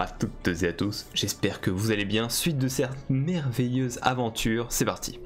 à toutes et à tous, j'espère que vous allez bien. Suite de cette merveilleuse aventure, c'est parti.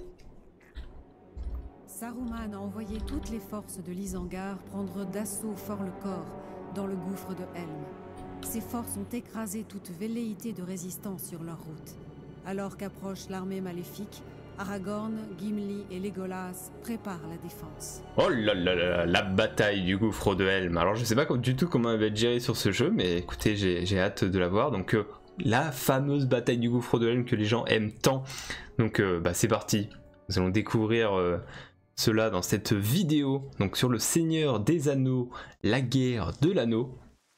Saruman a envoyé toutes les forces de l'Isengard prendre d'assaut Fort-le-Corps, dans le gouffre de Helm. Ces forces ont écrasé toute velléité de résistance sur leur route. Alors qu'approche l'armée maléfique, Aragorn, Gimli et Legolas préparent la défense. Oh là là là, la bataille du gouffre de Helm. Alors je sais pas du tout comment elle va être gérée sur ce jeu, mais écoutez, j'ai hâte de la voir. Donc la fameuse bataille du gouffre de Helm que les gens aiment tant. Donc c'est parti. Nous allons découvrir cela dans cette vidéo. Donc sur le Seigneur des Anneaux, la guerre de l'anneau.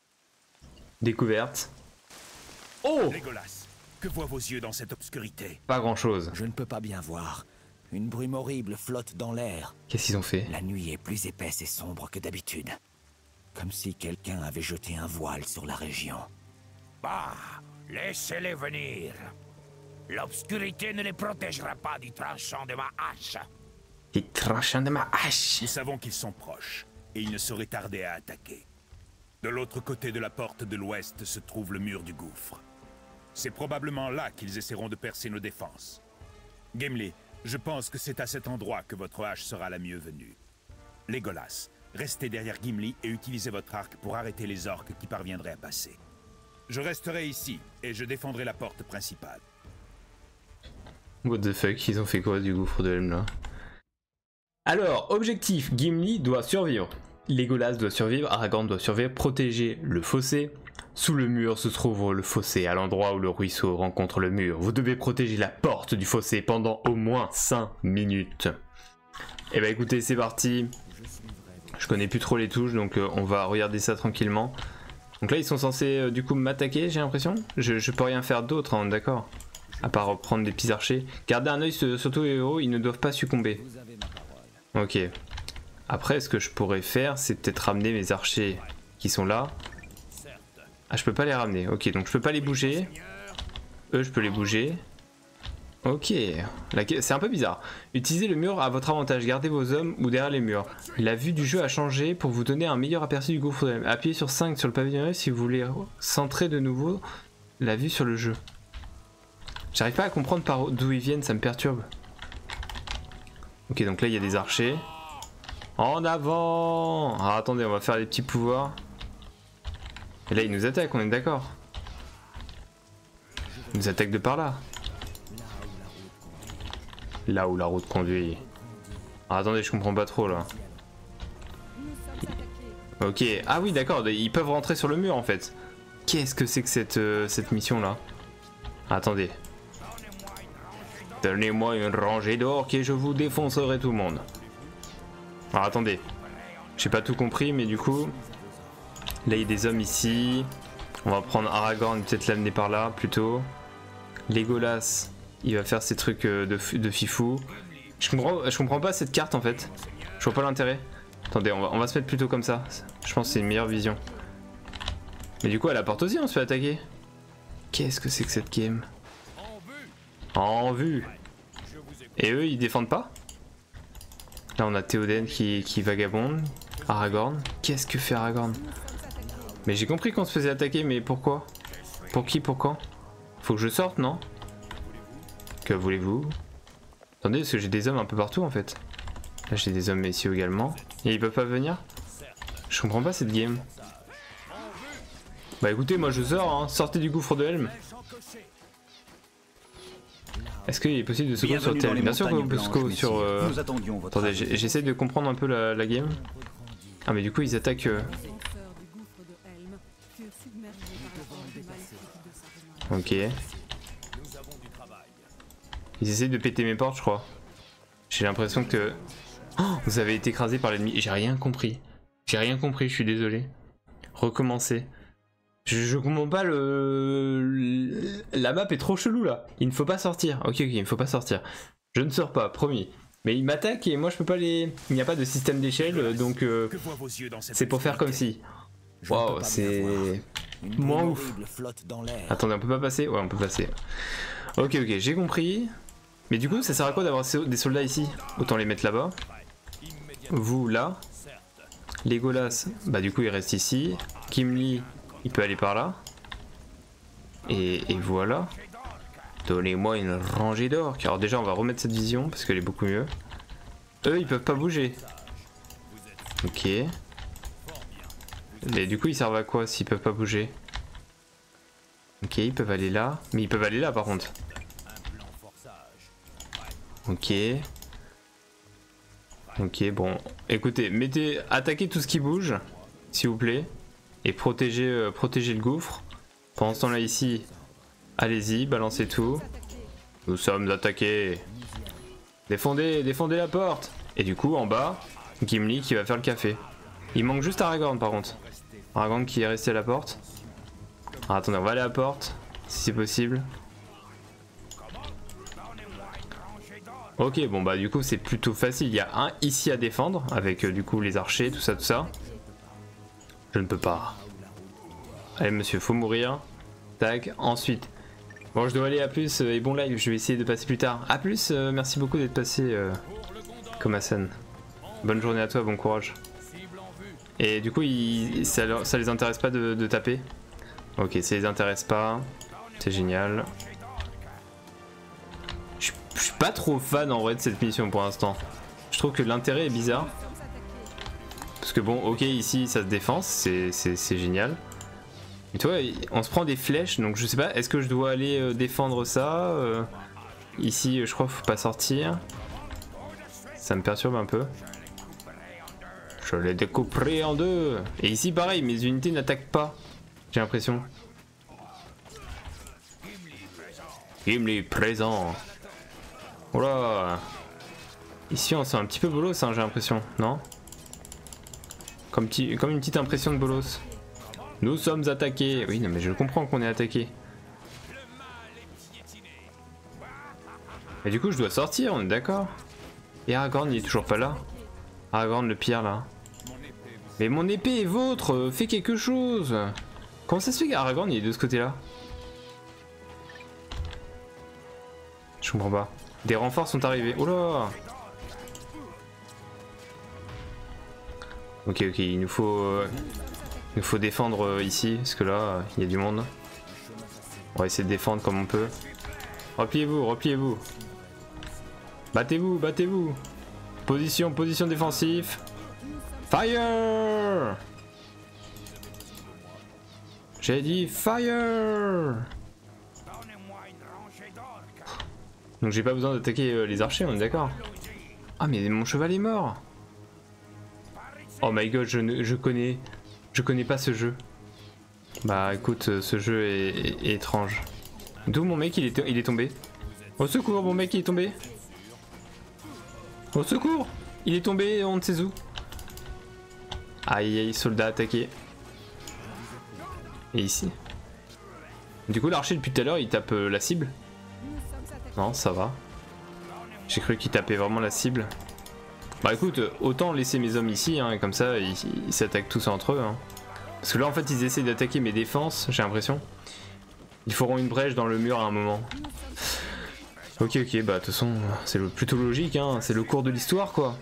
Découverte. Oh! Legolas, que voient vos yeux dans cette obscurité? Pas grand chose. Je ne peux pas bien voir. Une brume horrible flotte dans l'air. Qu'est-ce qu'ils ont fait? La nuit est plus épaisse et sombre que d'habitude. Comme si quelqu'un avait jeté un voile sur la région. Bah, laissez-les venir. L'obscurité ne les protégera pas du tranchant de ma hache. Les tranchants de ma hache. Nous savons qu'ils sont proches, et ils ne sauraient tarder à attaquer. De l'autre côté de la porte de l'ouest se trouve le mur du gouffre. C'est probablement là qu'ils essaieront de percer nos défenses. Gimli, je pense que c'est à cet endroit que votre hache sera la mieux venue. Legolas, restez derrière Gimli et utilisez votre arc pour arrêter les orques qui parviendraient à passer. Je resterai ici et je défendrai la porte principale. What the fuck, ils ont fait quoi du gouffre de Helm là? Alors, objectif, Gimli doit survivre. Legolas doit survivre, Aragorn doit survivre, protéger le fossé. Sous le mur se trouve le fossé, à l'endroit où le ruisseau rencontre le mur. Vous devez protéger la porte du fossé pendant au moins 5 minutes. Et bah écoutez, c'est parti. Je connais plus trop les touches, donc on va regarder ça tranquillement. Donc là, ils sont censés du coup m'attaquer, j'ai l'impression. Je peux rien faire d'autre, hein, d'accord. À part prendre des petits archers. Gardez un œil sur tous les héros, ils ne doivent pas succomber. Ok. Après, ce que je pourrais faire, c'est peut-être ramener mes archers qui sont là. Ah, je peux pas les ramener. Ok, donc je peux pas les bouger. Eux, je peux les bouger. Ok. C'est un peu bizarre. Utilisez le mur à votre avantage. Gardez vos hommes ou derrière les murs. La vue du jeu a changé pour vous donner un meilleur aperçu du gouffre de Helm. Appuyez sur 5 sur le pavillon si vous voulez centrer de nouveau la vue sur le jeu. J'arrive pas à comprendre par d'où ils viennent, ça me perturbe. Ok, donc là, il y a des archers. En avant! Alors attendez, on va faire les petits pouvoirs. Et là, ils nous attaquent, on est d'accord. Ils nous attaquent de par là. Là où la route conduit. Alors, attendez, je comprends pas trop là. Ok, ah oui, d'accord, ils peuvent rentrer sur le mur en fait. Qu'est-ce que c'est que cette mission là? Attendez. Donnez-moi une rangée d'orques et je vous défoncerai tout le monde. Alors attendez. J'ai pas tout compris, mais du coup. Là, il y a des hommes ici. On va prendre Aragorn, peut-être l'amener par là plutôt. Legolas, il va faire ses trucs de fifou. Je comprends pas cette carte en fait. Je vois pas l'intérêt. Attendez, on va se mettre plutôt comme ça. Je pense que c'est une meilleure vision. Mais du coup, à la porte aussi, on se fait attaquer. Qu'est-ce que c'est que cette game? En vue. Et eux, ils défendent pas? Là, on a Théoden qui vagabonde. Aragorn. Qu'est-ce que fait Aragorn? Mais j'ai compris qu'on se faisait attaquer, mais pourquoi? Pour qui, pour quand? Faut que je sorte, non? Que voulez-vous? Attendez, parce que j'ai des hommes un peu partout en fait. Là j'ai des hommes ici également. Et ils peuvent pas venir? Je comprends pas cette game. Bah écoutez, moi je sors, hein. Sortez du gouffre de Helm. Est-ce qu'il est possible de se sur Helm? Bien sûr qu'on peut se sur... Attendez, j'essaie de comprendre un peu la game. Ah mais du coup ils attaquent... Ok. Ils essayent de péter mes portes, je crois. J'ai l'impression que... Oh, vous avez été écrasé par l'ennemi. J'ai rien compris. J'ai rien compris, je suis désolé. Recommencer. Je comprends pas la map est trop chelou là. Il ne faut pas sortir. Ok, il ne faut pas sortir. Je ne sors pas, promis. Mais ils m'attaquent et moi je peux pas les... Il n'y a pas de système d'échelle, donc... c'est pour faire comme si... Waouh, c'est... Moins ouf. Attendez, on peut pas passer? Ouais, on peut passer. Ok, j'ai compris. Mais du coup, ça sert à quoi d'avoir des soldats ici? Autant les mettre là-bas. Vous, là. Legolas, bah du coup, il reste ici. Gimli, il peut aller par là. Et voilà. Donnez-moi une rangée d'orques. Alors déjà on va remettre cette vision parce qu'elle est beaucoup mieux. Eux ils peuvent pas bouger. Ok. Mais du coup ils servent à quoi s'ils peuvent pas bouger? Ok, ils peuvent aller là. Mais ils peuvent aller là par contre. Ok. Ok, bon. Écoutez, attaquez tout ce qui bouge, s'il vous plaît. Et protégez le gouffre. Pendant ce temps là ici, allez-y, balancez tout. Nous sommes attaqués. Défendez la porte. Et du coup, en bas, Gimli qui va faire le café. Il manque juste Aragorn par contre. Aragorn qui est resté à la porte. Alors, attendez, on va aller à la porte, si c'est possible. Ok, bon bah du coup c'est plutôt facile. Il y a un ici à défendre, avec du coup les archers, tout ça. Je ne peux pas. Allez monsieur, faut mourir. Tac, ensuite. Bon, je dois aller, à plus et bon live, je vais essayer de passer plus tard. À plus, merci beaucoup d'être passé, Komasan. Bonne journée à toi, bon courage. Et du coup, ça les intéresse pas de taper? Ok, ça les intéresse pas. C'est génial. Je suis pas trop fan en vrai de cette mission pour l'instant. Je trouve que l'intérêt est bizarre. Parce que bon, ok, ici ça se défense, c'est génial. Et toi, on se prend des flèches, donc je sais pas, est-ce que je dois aller défendre ça ici, je crois qu'il faut pas sortir. Ça me perturbe un peu. Je les découperai en deux. Et ici pareil, mes unités n'attaquent pas. J'ai l'impression. Gimli présent. Oula. Ici on sent un petit peu bolos, hein, j'ai l'impression, non? Comme une petite impression de bolos. Nous sommes attaqués. Oui, non mais je comprends qu'on est attaqué. Et du coup je dois sortir, on est d'accord? Et Aragorn il est toujours pas là. Aragorn le pire là. Mais mon épée est vôtre, fais quelque chose. Comment ça se fait qu'Aragorn il est de ce côté là? Je comprends pas. Des renforts sont arrivés. Oh là. Ok, il nous faut défendre ici, parce que là, il y a du monde. On va essayer de défendre comme on peut. Repliez-vous. Battez-vous. Position défensive. Fire! J'ai dit fire! Donc j'ai pas besoin d'attaquer les archers, on est d'accord? Ah mais mon cheval est mort! Oh my god, je connais pas ce jeu. Bah écoute, ce jeu est étrange. D'où mon mec il est tombé? Au secours, mon mec il est tombé! Au secours! Il est tombé, on ne sait où. Aïe, soldat attaqué. Et ici. Du coup l'archer depuis tout à l'heure il tape la cible. Non, ça va. J'ai cru qu'il tapait vraiment la cible. Bah écoute, autant laisser mes hommes ici, hein, et comme ça ils s'attaquent tous entre eux. Hein. Parce que là en fait ils essaient d'attaquer mes défenses, j'ai l'impression. Ils feront une brèche dans le mur à un moment. Ok, bah de toute façon c'est plutôt logique, hein, c'est le cours de l'histoire quoi.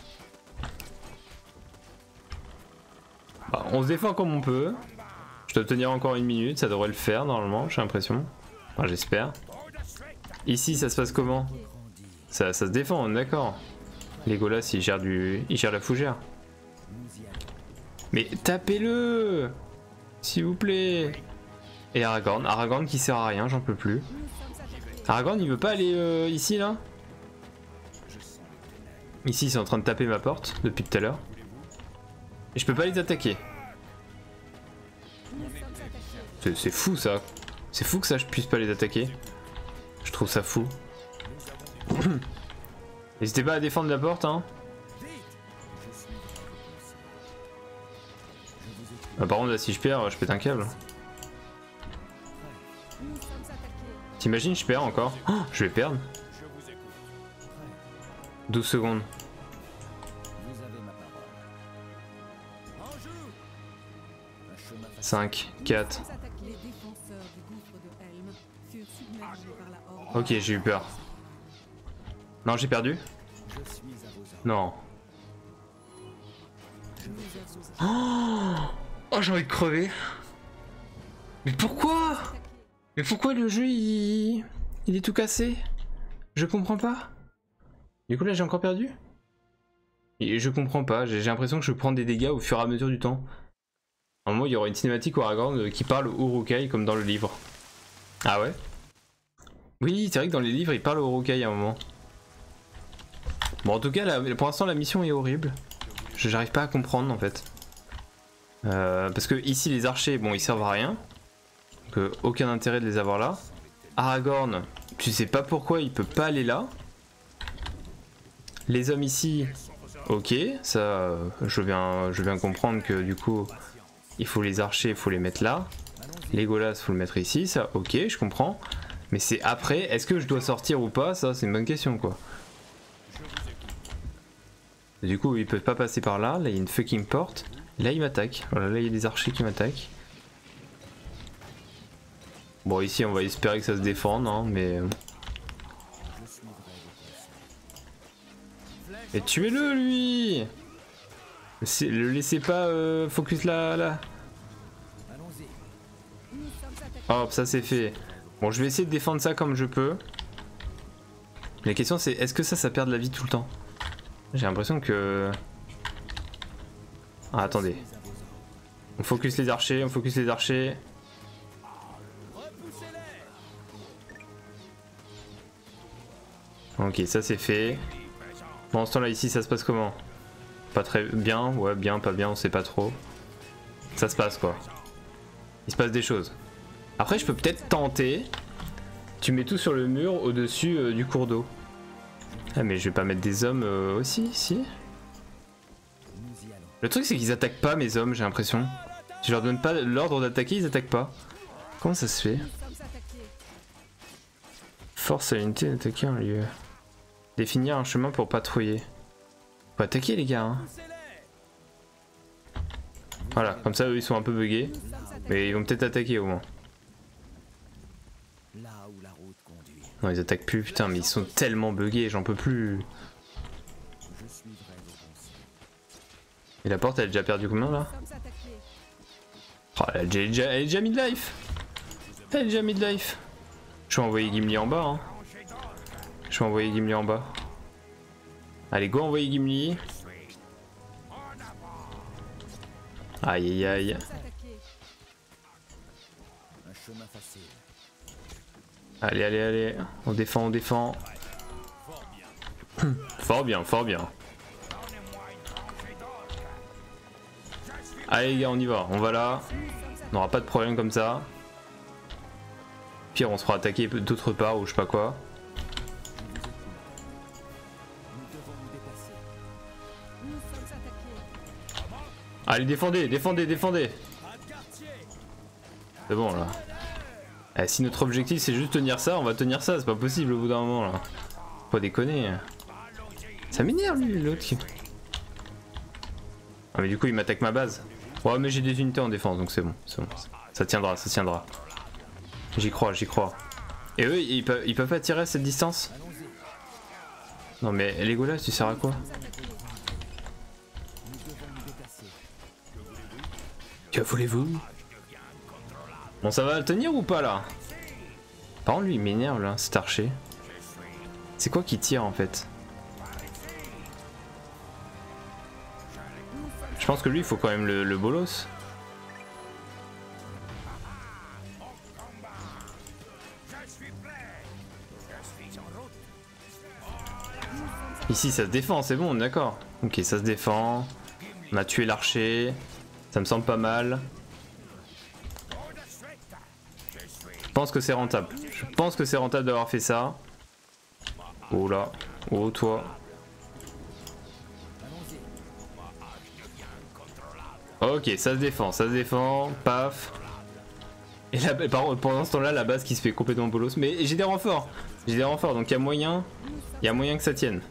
Bah, on se défend comme on peut. Je dois tenir encore une minute, ça devrait le faire normalement, j'ai l'impression. Enfin j'espère. Ici ça se passe comment? Ça se défend, on est d'accord. Legolas il gère la fougère. Mais tapez-le s'il vous plaît. Et Aragorn qui sert à rien, j'en peux plus. Aragorn il veut pas aller ici là? Ici ils sont en train de taper ma porte depuis tout à l'heure. Et je peux pas les attaquer. C'est fou ça. C'est fou que ça je puisse pas les attaquer. Je trouve ça fou. N'hésitez pas à défendre la porte hein. Bah, par contre là si je perds je pète un câble. T'imagines je perds encore? Oh, je vais perdre. 12 secondes. 5, 4. Ok, j'ai eu peur. Non, j'ai perdu? Non. Oh, j'ai envie de crever. Mais pourquoi? Mais pourquoi le jeu il est tout cassé? Je comprends pas. Du coup là j'ai encore perdu? Et je comprends pas, j'ai l'impression que je prends des dégâts au fur et à mesure du temps. À un moment il y aura une cinématique où Aragorn qui parle au Uruk-hai comme dans le livre. Ah ouais? Oui, c'est vrai que dans les livres il parle au Uruk-hai à un moment. Bon en tout cas là, pour l'instant la mission est horrible. J'arrive pas à comprendre en fait. Parce que ici les archers, bon ils servent à rien. Donc aucun intérêt de les avoir là. Aragorn, tu sais pas pourquoi il peut pas aller là. Les hommes ici, ok, ça je viens comprendre que du coup il faut les archers, il faut les mettre là. Legolas faut le mettre ici, ça ok je comprends. Mais c'est après, est-ce que je dois sortir ou pas? Ça c'est une bonne question quoi. Du coup ils peuvent pas passer par là, là il y a une fucking porte. Là il m'attaque, voilà là il y a des archers qui m'attaquent. Bon ici on va espérer que ça se défende hein, mais... Et tuez-le lui! Le laissez pas focus là. Hop ça c'est fait. Bon je vais essayer de défendre ça comme je peux. La question c'est est-ce que ça perd de la vie tout le temps? J'ai l'impression que... Ah attendez. On focus les archers, on focus les archers. Ok ça c'est fait. Pendant ce temps là ici ça se passe comment? Pas très bien, ouais bien, pas bien, on sait pas trop. Ça se passe quoi. Il se passe des choses. Après je peux peut-être tenter. Tu mets tout sur le mur au-dessus du cours d'eau. Ah mais je vais pas mettre des hommes aussi, si. Le truc c'est qu'ils attaquent pas mes hommes j'ai l'impression. Si je leur donne pas l'ordre d'attaquer ils attaquent pas. Comment ça se fait? Force à l'unité d'attaquer un lieu. Définir un chemin pour patrouiller. Faut attaquer les gars hein. Voilà, comme ça eux ils sont un peu buggés. Mais ils vont peut-être attaquer au moins. Non ils attaquent plus, putain mais ils sont tellement buggés, j'en peux plus. Et la porte elle a déjà perdu combien là? Oh, elle est déjà mid-life. Elle est déjà mid-life. Je vais envoyer Gimli en bas hein. Je vais envoyer Gimli en bas. Allez go envoyer Gimli. Aïe aïe aïe. Allez allez allez. On défend, on défend. Fort bien, fort bien. Allez les gars on y va, on va là. On n'aura pas de problème comme ça. Pire on se fera attaquer d'autre part ou je sais pas quoi. Allez défendez, défendez, défendez. C'est bon là. Eh, si notre objectif c'est juste tenir ça, on va tenir ça, c'est pas possible au bout d'un moment là. Faut pas déconner. Ça m'énerve lui l'autre qui... Ah mais du coup il m'attaque ma base. Ouais mais j'ai des unités en défense donc c'est bon, c'est bon. Ça tiendra, ça tiendra. J'y crois, j'y crois. Et eux ils peuvent pas tirer à cette distance? Non mais Legolas tu sers à quoi? Que voulez-vous? Bon ça va le tenir ou pas là? Par contre lui il m'énerve là, cet archer. C'est quoi qui tire en fait? Je pense que lui il faut quand même le bolos. Ici ça se défend, c'est bon, d'accord. Ok ça se défend. On a tué l'archer. Ça me semble pas mal. Je pense que c'est rentable. Je pense que c'est rentable d'avoir fait ça. Oh là. Oh toi. Ok, ça se défend, ça se défend. Paf. Et là, pendant ce temps-là, la base qui se fait complètement bolos. Mais j'ai des renforts. J'ai des renforts, donc il y a moyen que ça tienne.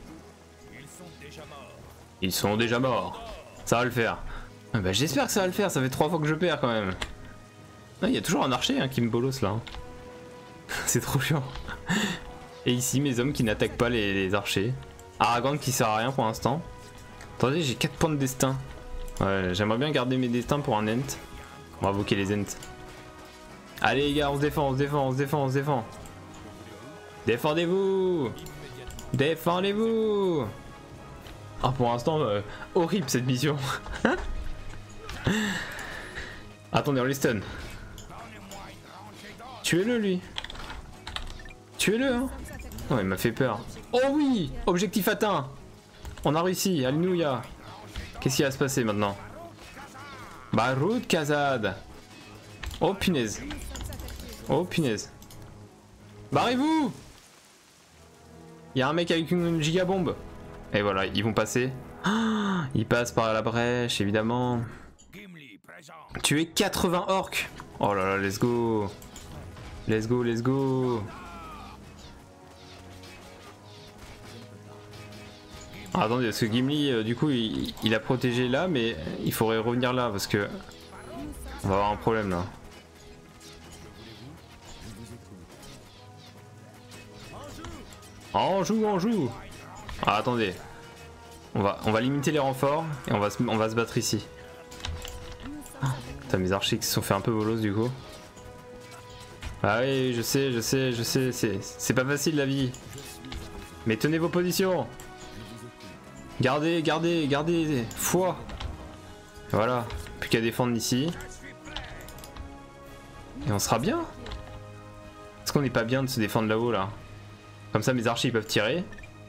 Ils sont déjà morts. Ça va le faire. Ah bah, j'espère que ça va le faire, ça fait 3 fois que je perds quand même. Il y a toujours un archer hein, qui me bolos là. C'est trop chiant. Et ici mes hommes qui n'attaquent pas les archers. Aragorn qui sert à rien pour l'instant. Attendez j'ai 4 points de destin. Ouais j'aimerais bien garder mes destins pour un Ent. On va invoquer les Ents. Allez les gars, on se défend, on se défend, on se défend, on se défend. Défendez-vous. Défendez-vous. Ah pour l'instant, horrible cette mission. Attendez, on les stun. Tuez-le lui. Tuez-le hein. Oh il m'a fait peur. Oh oui. Objectif atteint. On a réussi, alléluia. Qu'est-ce qui va se passer maintenant? Baroud Kazad. Oh punaise. Oh punaise. Barrez-vous. Il y a un mec avec une gigabombe. Et voilà, ils vont passer. Ah, ils passent par la brèche, évidemment. Tuer 80 orques. Oh là là, let's go. Let's go, let's go. Ah, attendez, parce que Gimli, du coup, il a protégé là, mais il faudrait revenir là, parce que... On va avoir un problème là. On joue, on joue. Ah, attendez. On va limiter les renforts et on va se battre ici. Ah, putain, mes archers qui se sont fait un peu bolos du coup. Ah oui, je sais, c'est pas facile la vie. Mais tenez vos positions. Gardez foi. Voilà, plus qu'à défendre ici. Et on sera bien. Est-ce qu'on n'est pas bien de se défendre là-haut là? Comme ça mes archers ils peuvent tirer.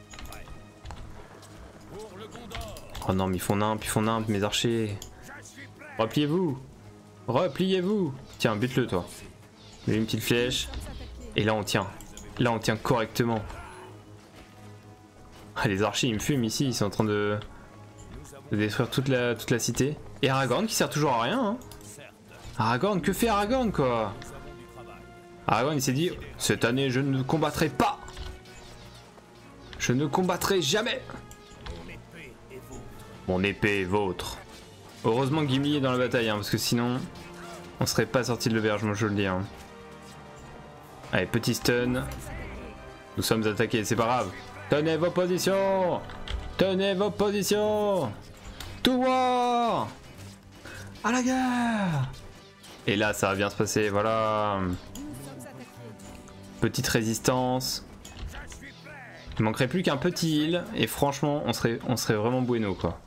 Oh non mais ils font nimp mes archers. Repliez-vous. Repliez-vous. Tiens, bute-le toi. Mets une petite flèche. Et là on tient. Là on tient correctement. Ah, les archers ils me fument ici. Ils sont en train de détruire toute la cité. Et Aragorn qui sert toujours à rien hein. Aragorn, que fait Aragorn quoi? Aragorn il s'est dit, cette année je ne combattrai pas. Je ne combattrai jamais. Mon épée est vôtre. Heureusement que Gimli est dans la bataille hein, parce que sinon on serait pas sorti de l'auberge, moi je le dis hein. Allez, petit stun. Nous sommes attaqués, c'est pas grave. Tenez vos positions. Tenez vos positions. Tout war. À la guerre. Et là ça va bien se passer, voilà. Petite résistance. Il manquerait plus qu'un petit heal et franchement on serait vraiment bueno quoi.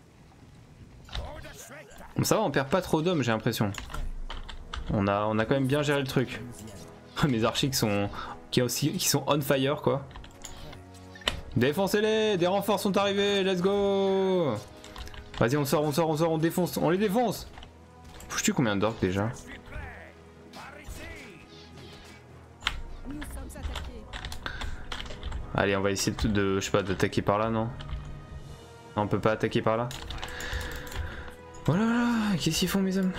Bon, ça va, on perd pas trop d'hommes j'ai l'impression. On a quand même bien géré le truc. Mes archers qui sont on fire quoi. Défoncez-les, des renforts sont arrivés, let's go. Vas-y on sort, on défonce, on les défonce. Fous-tu combien d'orques déjà? Allez, on va essayer je sais pas, d'attaquer par là, non? Non, on peut pas attaquer par là. Voilà, qu'est-ce qu'ils font mes hommes?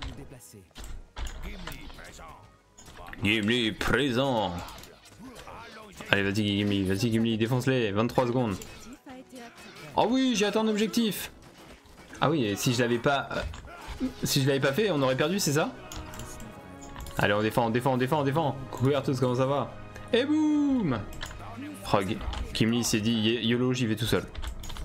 Gimli présent. Allez, vas-y Gimli, défonce-les, 23 secondes. Oh oui, j'ai atteint un objectif. Ah oui, et si je l'avais pas fait, on aurait perdu, c'est ça? Allez, on défend. Coucou à tous, comment ça va? Et boum. Oh, Gimli s'est dit YOLO, j'y vais tout seul.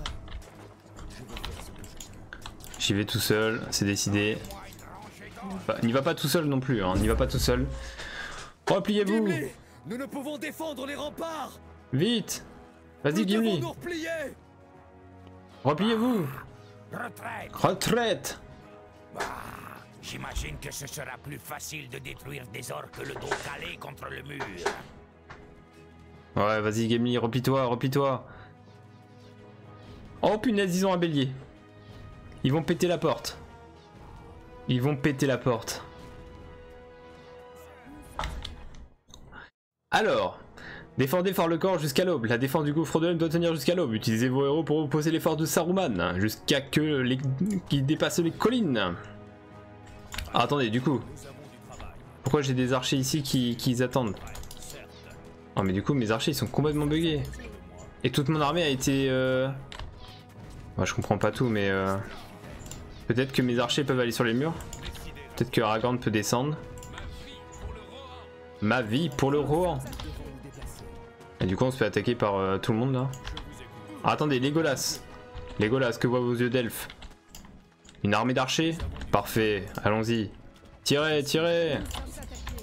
J'y vais tout seul, c'est décidé. Bah, n'y va pas tout seul non plus, hein, n'y va pas tout seul. Repliez-vous. Nous ne pouvons défendre les remparts. Vite. Vas-y Gimli. Repliez-vous. Retraite. J'imagine que ce sera plus facile de détruire des orques le dos calé contre le mur. Ouais, vas-y Gimli, replie-toi. Oh punaise, ils ont un bélier. Ils vont péter la porte. Alors, défendez fort le corps jusqu'à l'aube. La défense du gouffre de l'Helm doit tenir jusqu'à l'aube. Utilisez vos héros pour opposer les forces de Saruman jusqu'à qu'ils dépassent les collines. Ah, attendez, du coup, pourquoi j'ai des archers ici qui attendent? Oh mais du coup mes archers ils sont complètement buggés. Et toute mon armée a été... Moi je comprends pas tout mais... Peut-être que mes archers peuvent aller sur les murs. Peut-être que Aragorn peut descendre. Ma vie pour le Rohan. Et du coup on se fait attaquer par tout le monde là. Ah, attendez, Legolas. Legolas, que voient vos yeux d'elfe? Une armée d'archers? Parfait, allons-y. Tirez.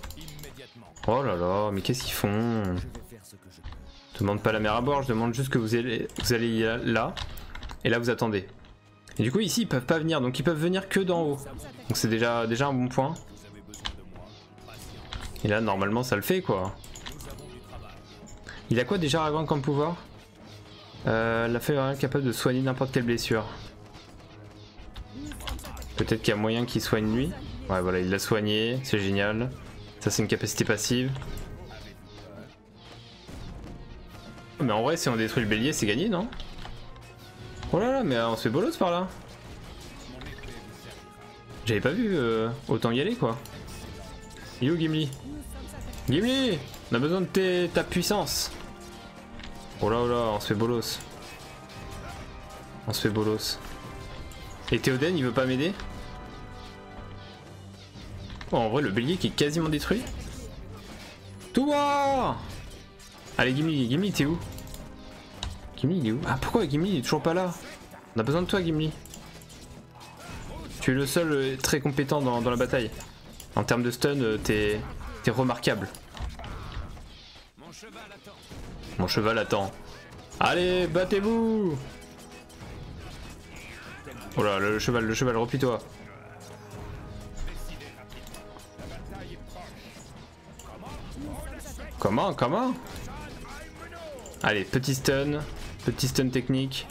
Oh là là, mais qu'est-ce qu'ils font? Je demande pas la mer à bord, je demande juste que vous allez là. Et là vous attendez. Et du coup ici ils peuvent pas venir, donc ils peuvent venir que d'en haut. Donc c'est déjà un bon point. Et là normalement ça le fait quoi. Il a quoi déjà Aragorn comme pouvoir? La fée est capable de soigner n'importe quelle blessure. Peut-être qu'il y a moyen qu'il soigne lui. Ouais voilà, il l'a soigné, c'est génial. Ça c'est une capacité passive. Mais en vrai si on détruit le bélier c'est gagné non? Oh là là, mais on se fait bolos par là. J'avais pas vu, autant y aller quoi. Il est où Gimli? Gimli, on a besoin de ta puissance. Oh là on se fait bolos. On se fait bolos. Et Théoden il veut pas m'aider? Oh, en vrai le bélier qui est quasiment détruit. Toi! Allez Gimli t'es où? Gimli il est où? Ah pourquoi Gimli il est toujours pas là? On a besoin de toi Gimli. Tu es le seul très compétent dans la bataille. En termes de stun t'es remarquable. Mon cheval attend. Allez battez-vous! Oh là le cheval replie-toi. Comment? Allez petit stun technique.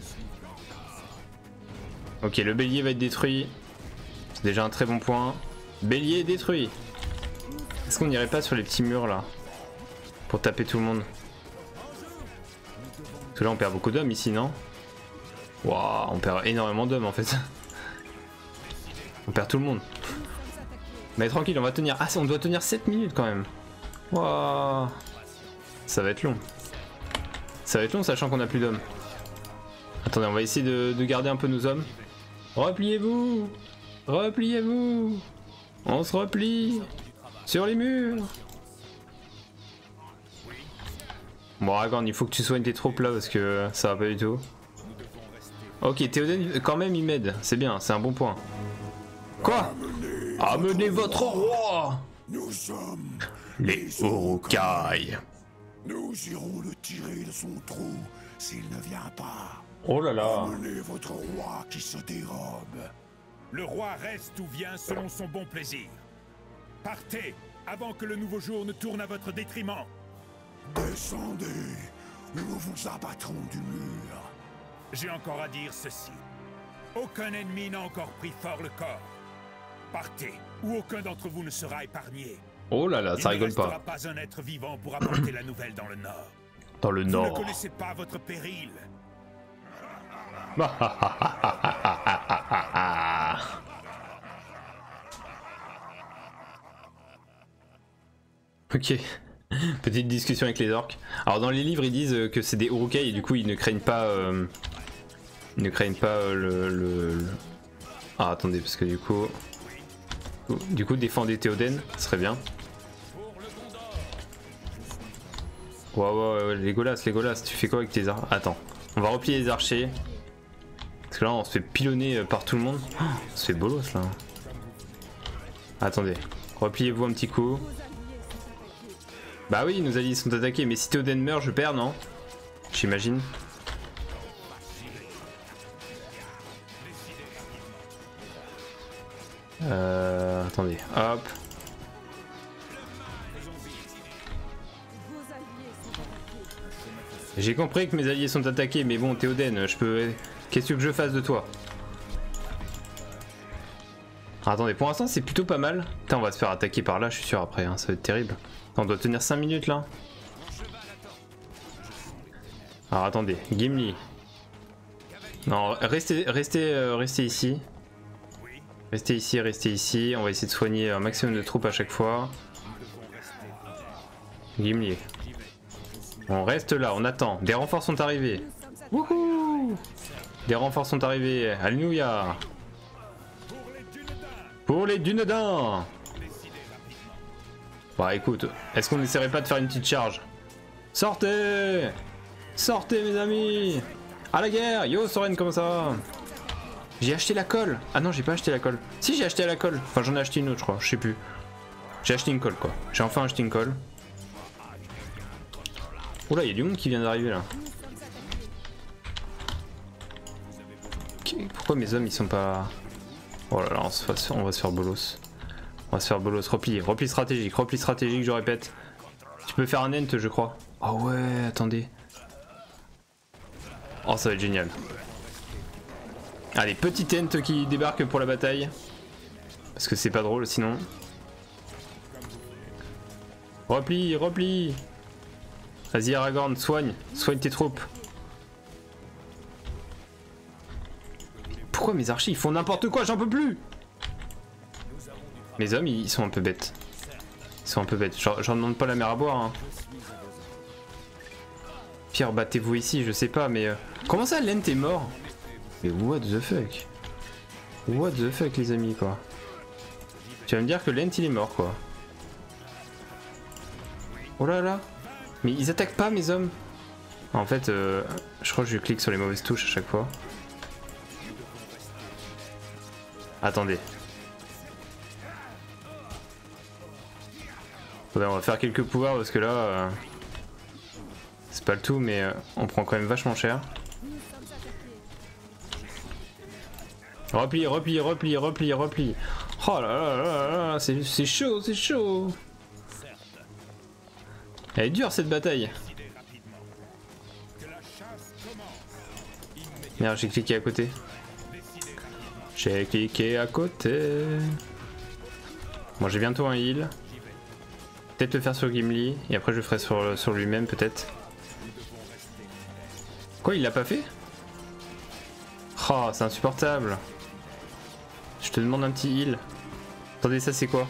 Ok le bélier va être détruit. C'est déjà un très bon point. Bélier détruit. Est-ce qu'on n'irait pas sur les petits murs là? Pour taper tout le monde? Parce que là on perd beaucoup d'hommes ici non? Waouh, on perd énormément d'hommes en fait. On perd tout le monde. Mais tranquille on va tenir. Ah on doit tenir 7 minutes quand même. Waouh. Ça va être long. Ça va être long sachant qu'on a plus d'hommes. Attendez on va essayer de garder un peu nos hommes. Repliez-vous! Repliez-vous! On se replie! Sur les murs! Bon Aragorn, il faut que tu soignes tes troupes là parce que ça va pas du tout. Ok, Théoden quand même il m'aide, c'est bien, c'est un bon point. Quoi? Amenez votre roi! Nous sommes les Uruk-hai. Nous irons le tirer de son trou s'il ne vient pas. Oh là là! Amenez votre roi qui se dérobe. Le roi reste ou vient selon son bon plaisir. Partez avant que le nouveau jour ne tourne à votre détriment. Descendez, nous vous abattrons du mur. J'ai encore à dire ceci. Aucun ennemi n'a encore pris fort le corps. Partez, ou aucun d'entre vous ne sera épargné. Oh là là, ça rigole pas. Il ne pas. restera pas un être vivant pour apporter la nouvelle dans le nord. Dans le nord. Vous ne connaissez pas votre péril. Ok. Petite discussion avec les orques. Alors dans les livres ils disent que c'est des Uruk-hai et du coup ils ne craignent pas Ah attendez parce que du coup défendez Théoden, ce serait bien. Ouais, Legolas, tu fais quoi avec tes archers? Attends, on va replier les archers. Parce que là on se fait pilonner par tout le monde. Oh, on se fait bolos là. Attendez, repliez-vous un petit coup. Bah oui, nos alliés sont attaqués, mais si Théoden meurt, je perds, non? J'imagine. Attendez, hop. J'ai compris que mes alliés sont attaqués, mais bon, Théoden, je peux... Qu'est-ce que je fasse de toi? Attendez, pour l'instant c'est plutôt pas mal. Putain, on va se faire attaquer par là, je suis sûr après, hein, ça va être terrible. On doit tenir 5 minutes là. Alors attendez, Gimli. Non, restez ici. Restez ici, on va essayer de soigner un maximum de troupes à chaque fois. Gimli. On reste là, on attend. Des renforts sont arrivés. Wouhou! Des renforts sont arrivés, alléluia! Pour les Dunedains! Bah écoute, est-ce qu'on n'essaierait pas de faire une petite charge? Sortez! Sortez mes amis! À la guerre! Yo Soren, comment ça va? J'ai acheté la colle! Ah non, j'ai pas acheté la colle. Si, j'ai acheté la colle. Enfin, j'en ai acheté une autre, je crois, je sais plus. J'ai acheté une colle quoi. J'ai enfin acheté une colle. Oula, il y a du monde qui vient d'arriver là. Pourquoi mes hommes ils sont pas... Oh là là, on va se faire bolos. On va se faire bolos. Repli stratégique, je répète. Tu peux faire un ent je crois. Oh ouais, attendez. Oh ça va être génial. Allez, petit ent qui débarque pour la bataille. Parce que c'est pas drôle sinon. Repli. Vas-y Aragorn, soigne tes troupes. Pourquoi mes archers ils font n'importe quoi, j'en peux plus. Mes hommes ils sont un peu bêtes. J'en demande pas la mer à boire hein. Pire battez-vous ici, je sais pas mais... Comment ça Lent est mort? Mais what the fuck? What the fuck les amis quoi? Tu vas me dire que Lent il est mort quoi? Oh là là. Mais ils attaquent pas mes hommes. En fait je crois que je clique sur les mauvaises touches à chaque fois. Attendez. Ouais, on va faire quelques pouvoirs parce que là c'est pas le tout mais on prend quand même vachement cher. Repli. Oh là là, c'est chaud. Elle est dure cette bataille. Merde, j'ai cliqué à côté. Bon, j'ai bientôt un heal. Peut-être le faire sur Gimli et après je le ferai sur lui-même peut-être. Quoi, il l'a pas fait? Oh, c'est insupportable. Je te demande un petit heal. Attendez, ça c'est quoi?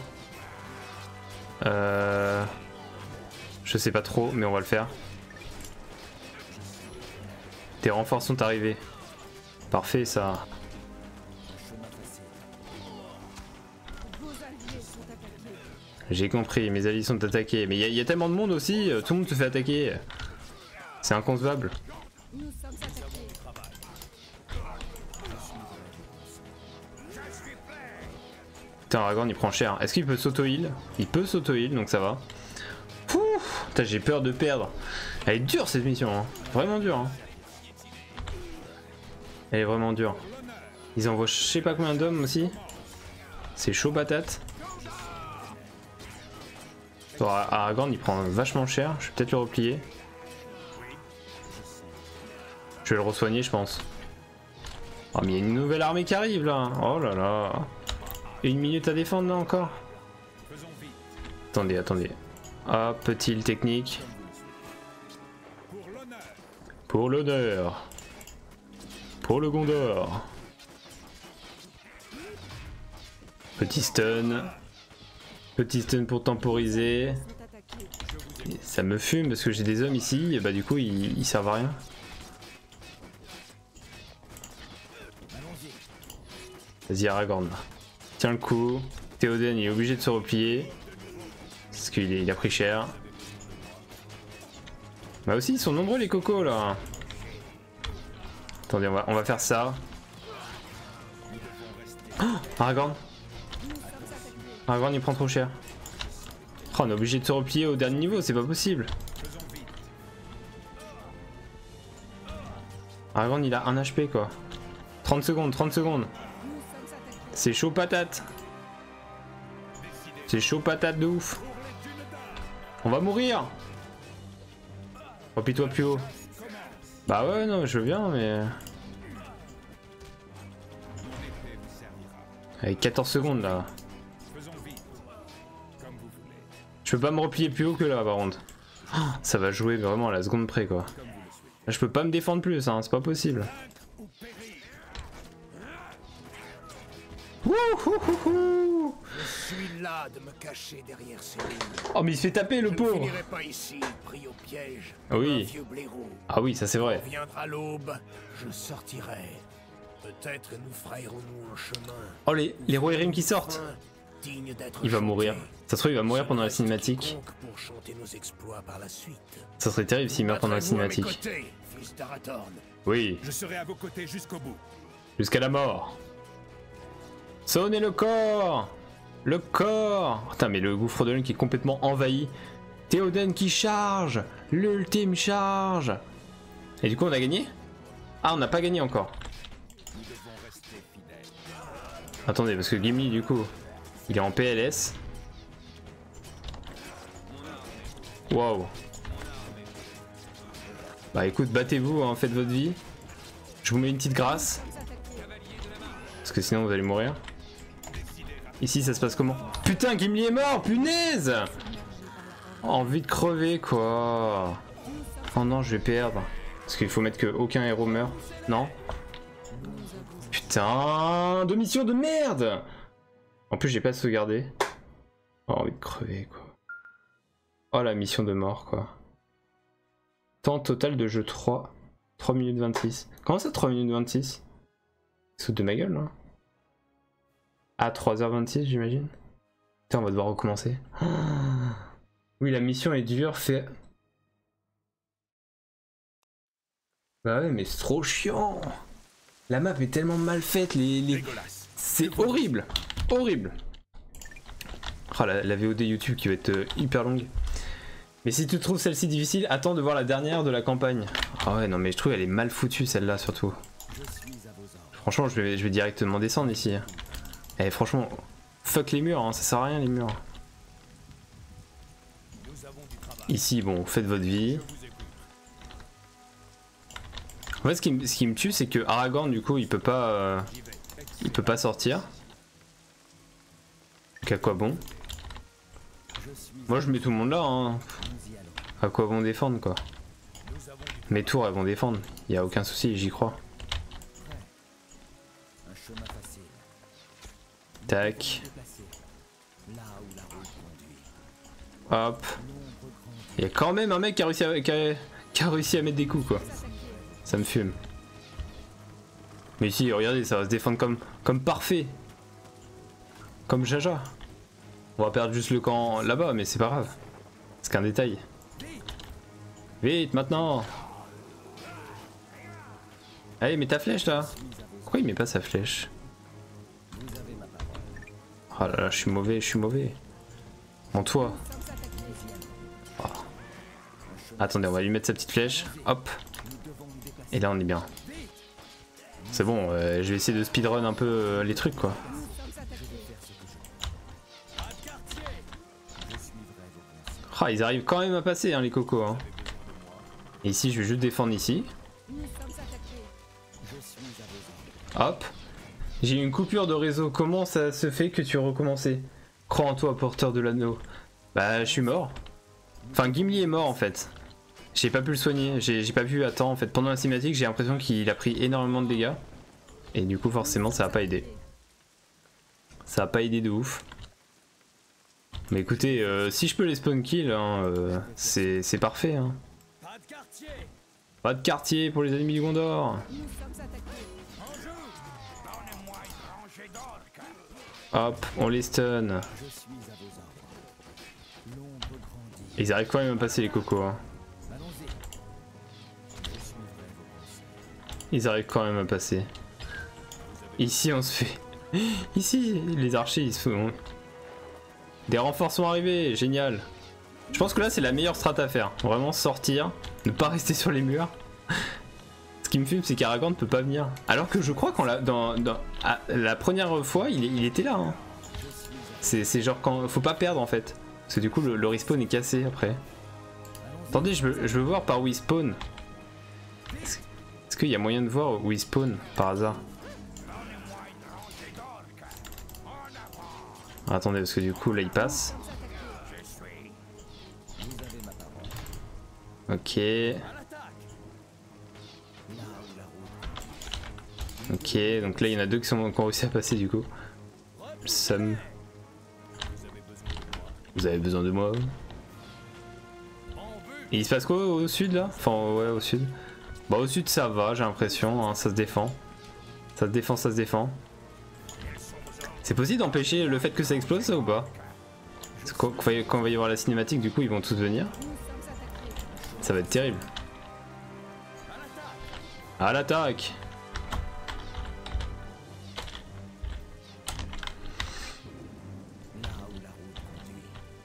Je sais pas trop, mais on va le faire. Tes renforts sont arrivés. Parfait ça. J'ai compris, mes alliés sont attaqués. Mais il y a tellement de monde aussi, tout le monde se fait attaquer. C'est inconcevable. Putain, Aragorn il prend cher. Est-ce qu'il peut s'auto-heal? Il peut s'auto-heal, donc ça va. Pouf, putain, j'ai peur de perdre. Elle est dure cette mission, hein. Vraiment dure. Hein. Elle est vraiment dure. Ils envoient je sais pas combien d'hommes aussi. C'est chaud patate. Bon, Aragorn il prend vachement cher. Je vais peut-être le replier. Je vais le re-soigner je pense. Oh mais il y a une nouvelle armée qui arrive là. Oh là là. 1 minute à défendre là encore. Attendez. Ah, petit heal technique. Pour l'honneur. Pour le Gondor. Petit stun. Petit stun pour temporiser. Ça me fume parce que j'ai des hommes ici et bah du coup ils servent à rien. Vas-y Aragorn. Tiens le coup. Théoden il est obligé de se replier. Parce qu'il a pris cher. Bah aussi ils sont nombreux les cocos là. Attendez on va faire ça. Oh, Aragorn. Aragorn il prend trop cher. Oh, on est obligé de se replier au dernier niveau, c'est pas possible. Aragorn il a 1 HP quoi. 30 secondes. C'est chaud patate. C'est chaud patate de ouf. On va mourir. Replie-toi plus haut. Bah ouais non je veux bien mais... Avec 14 secondes là. Je peux pas me replier plus haut que là par contre. Oh, ça va jouer vraiment à la seconde près quoi. Là je peux pas me défendre plus hein, c'est pas possible. Wouhouhouhou. Je suis là de me cacher derrière ces lignes. Oh mais il se fait taper le pauvre. Je ne finirai pas ici, pris au piège. Oui. Un vieux blaireau. Ah oui ça c'est vrai. Viendra l'aube, je sortirai. Peut-être nous frayerons-nous un chemin. Oh les Rohirrim qui sortent. Il va mourir. Ça se trouve il va mourir pendant la cinématique. Pour chanter nos exploits par la suite. Ça serait terrible s'il meurt pendant la cinématique. Fils d'Arathorn. Oui. Je serai à vos côtés jusqu'au bout. Jusqu'à la mort. Sonnez le corps. Le corps. Putain, mais le gouffre de l'Elm qui est complètement envahi. Théoden qui charge. L'ultime charge. Et du coup, on a gagné? Ah, on n'a pas gagné encore. Attendez, parce que Gimli, du coup, il est en PLS. Waouh. Bah écoute, battez-vous, hein, faites votre vie. Je vous mets une petite grâce. Parce que sinon vous allez mourir. Ici ça se passe comment? Putain, Gimli est mort, punaise! Envie de crever quoi. Oh non, je vais perdre. Parce qu'il faut mettre que aucun héros meurt. Non? Putain, de mission de merde! En plus j'ai pas sauvegardé. Oh, envie de crever quoi. Oh la mission de mort quoi. Temps total de jeu 3. 3 minutes 26. Comment ça 3 minutes 26? Saute de ma gueule là. Ah 3h26 j'imagine. Putain on va devoir recommencer. Oh. Oui la mission est dure, fait... Bah ouais mais c'est trop chiant. La map est tellement mal faite, c'est horrible. Horrible. Oh la VOD YouTube qui va être hyper longue. Mais si tu trouves celle-ci difficile, attends de voir la dernière de la campagne. Ah ouais non mais je trouve elle est mal foutue celle-là surtout. Franchement je vais directement descendre ici. Eh franchement, fuck les murs, hein, ça sert à rien les murs. Ici bon, faites votre vie. En fait ce qui me tue c'est que Aragorn du coup il peut pas sortir. Donc à quoi bon? Moi je mets tout le monde là hein. À quoi bon défendre quoi? Mes tours elles vont défendre, y a aucun souci, j'y crois. Tac. Hop. Il y a quand même un mec qui a réussi à mettre des coups quoi. Ça me fume. Mais ici regardez ça va se défendre comme parfait. Comme Jaja. On va perdre juste le camp là-bas mais c'est pas grave. C'est qu'un détail. Vite maintenant. Allez mets ta flèche là. Pourquoi il met pas sa flèche? Oh là là je suis mauvais, je suis mauvais. En toi. Oh. Attendez on va lui mettre sa petite flèche. Hop. Et là on est bien. C'est bon, je vais essayer de speedrun un peu les trucs quoi. Ah, ils arrivent quand même à passer hein, les cocos hein. Et ici je vais juste défendre ici. Hop. J'ai eu une coupure de réseau. Comment ça se fait que tu as recommencé? Crois en toi porteur de l'anneau. Bah je suis mort. Enfin Gimli est mort en fait. J'ai pas pu le soigner. J'ai pas pu attendre en fait. Pendant la cinématique j'ai l'impression qu'il a pris énormément de dégâts. Et du coup forcément ça a pas aidé. Ça a pas aidé de ouf. Mais écoutez, si je peux les spawn kill, hein, c'est parfait. Hein. Pas de quartier pour les ennemis du Gondor. Hop, on les stun. Ils arrivent quand même à passer les cocos. Hein. Ils arrivent quand même à passer. Ici on se fait... Ici les archers ils se font... Des renforts sont arrivés, génial. Je pense que là c'est la meilleure strat à faire. Vraiment sortir, ne pas rester sur les murs. Ce qui me fume c'est qu'Aragorn ne peut pas venir. Alors que je crois que la première fois il était là. Hein. C'est genre quand faut pas perdre en fait. Parce que du coup le respawn est cassé après. Attendez, je veux voir par où il spawn. Est-ce qu'il y a moyen de voir où il spawn par hasard? Attendez parce que du coup là il passe. Ok. Ok, donc là il y en a deux qui ont réussi à passer du coup. Sam. Vous avez besoin de moi. Et il se passe quoi au sud là? Enfin ouais au sud. Bah au sud ça va j'ai l'impression, hein, ça se défend. Ça se défend, ça se défend. C'est possible d'empêcher le fait que ça explose ça ou pas? Quand on va y voir la cinématique du coup ils vont tous venir. Ça va être terrible. À l'attaque!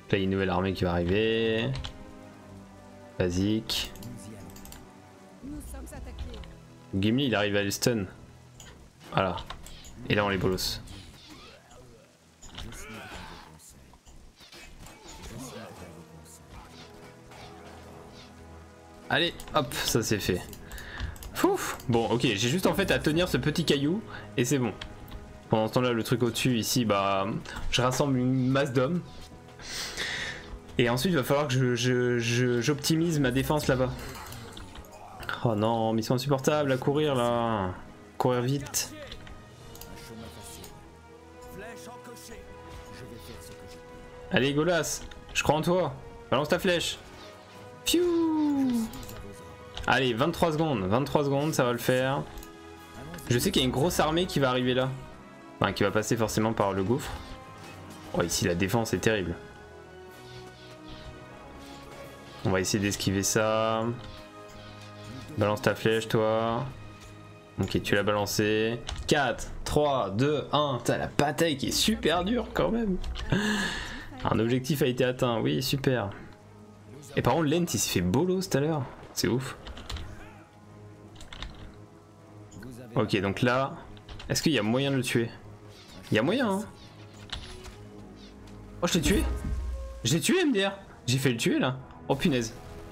Là il y a une nouvelle armée qui va arriver. Basique. Gimli il arrive à le stun. Voilà. Et là on les bolos. Allez, hop, ça c'est fait. Fouf. Bon, ok, j'ai juste en fait à tenir ce petit caillou et c'est bon. Pendant ce temps-là, le truc au-dessus, ici, bah, je rassemble une masse d'hommes. Et ensuite, il va falloir que j'optimise ma défense là-bas. Oh non, mission insupportable à courir là. Courir vite. Allez, Golas, je crois en toi. Balance ta flèche. Piou. Allez, 23 secondes, ça va le faire. Je sais qu'il y a une grosse armée qui va arriver là. Enfin, qui va passer forcément par le gouffre. Oh, ici la défense est terrible. On va essayer d'esquiver ça. Balance ta flèche, toi. Ok, tu l'as balancé. 4, 3, 2, 1. T'as la bataille qui est super dure quand même. Un objectif a été atteint, oui, super. Et par contre, Lent il s'est fait bolos tout à l'heure. C'est ouf. Ok, donc là, est-ce qu'il y a moyen de le tuer? Il y a moyen, hein. Oh, je l'ai tué. Je l'ai tué, MDR. J'ai fait le tuer là. Oh punaise.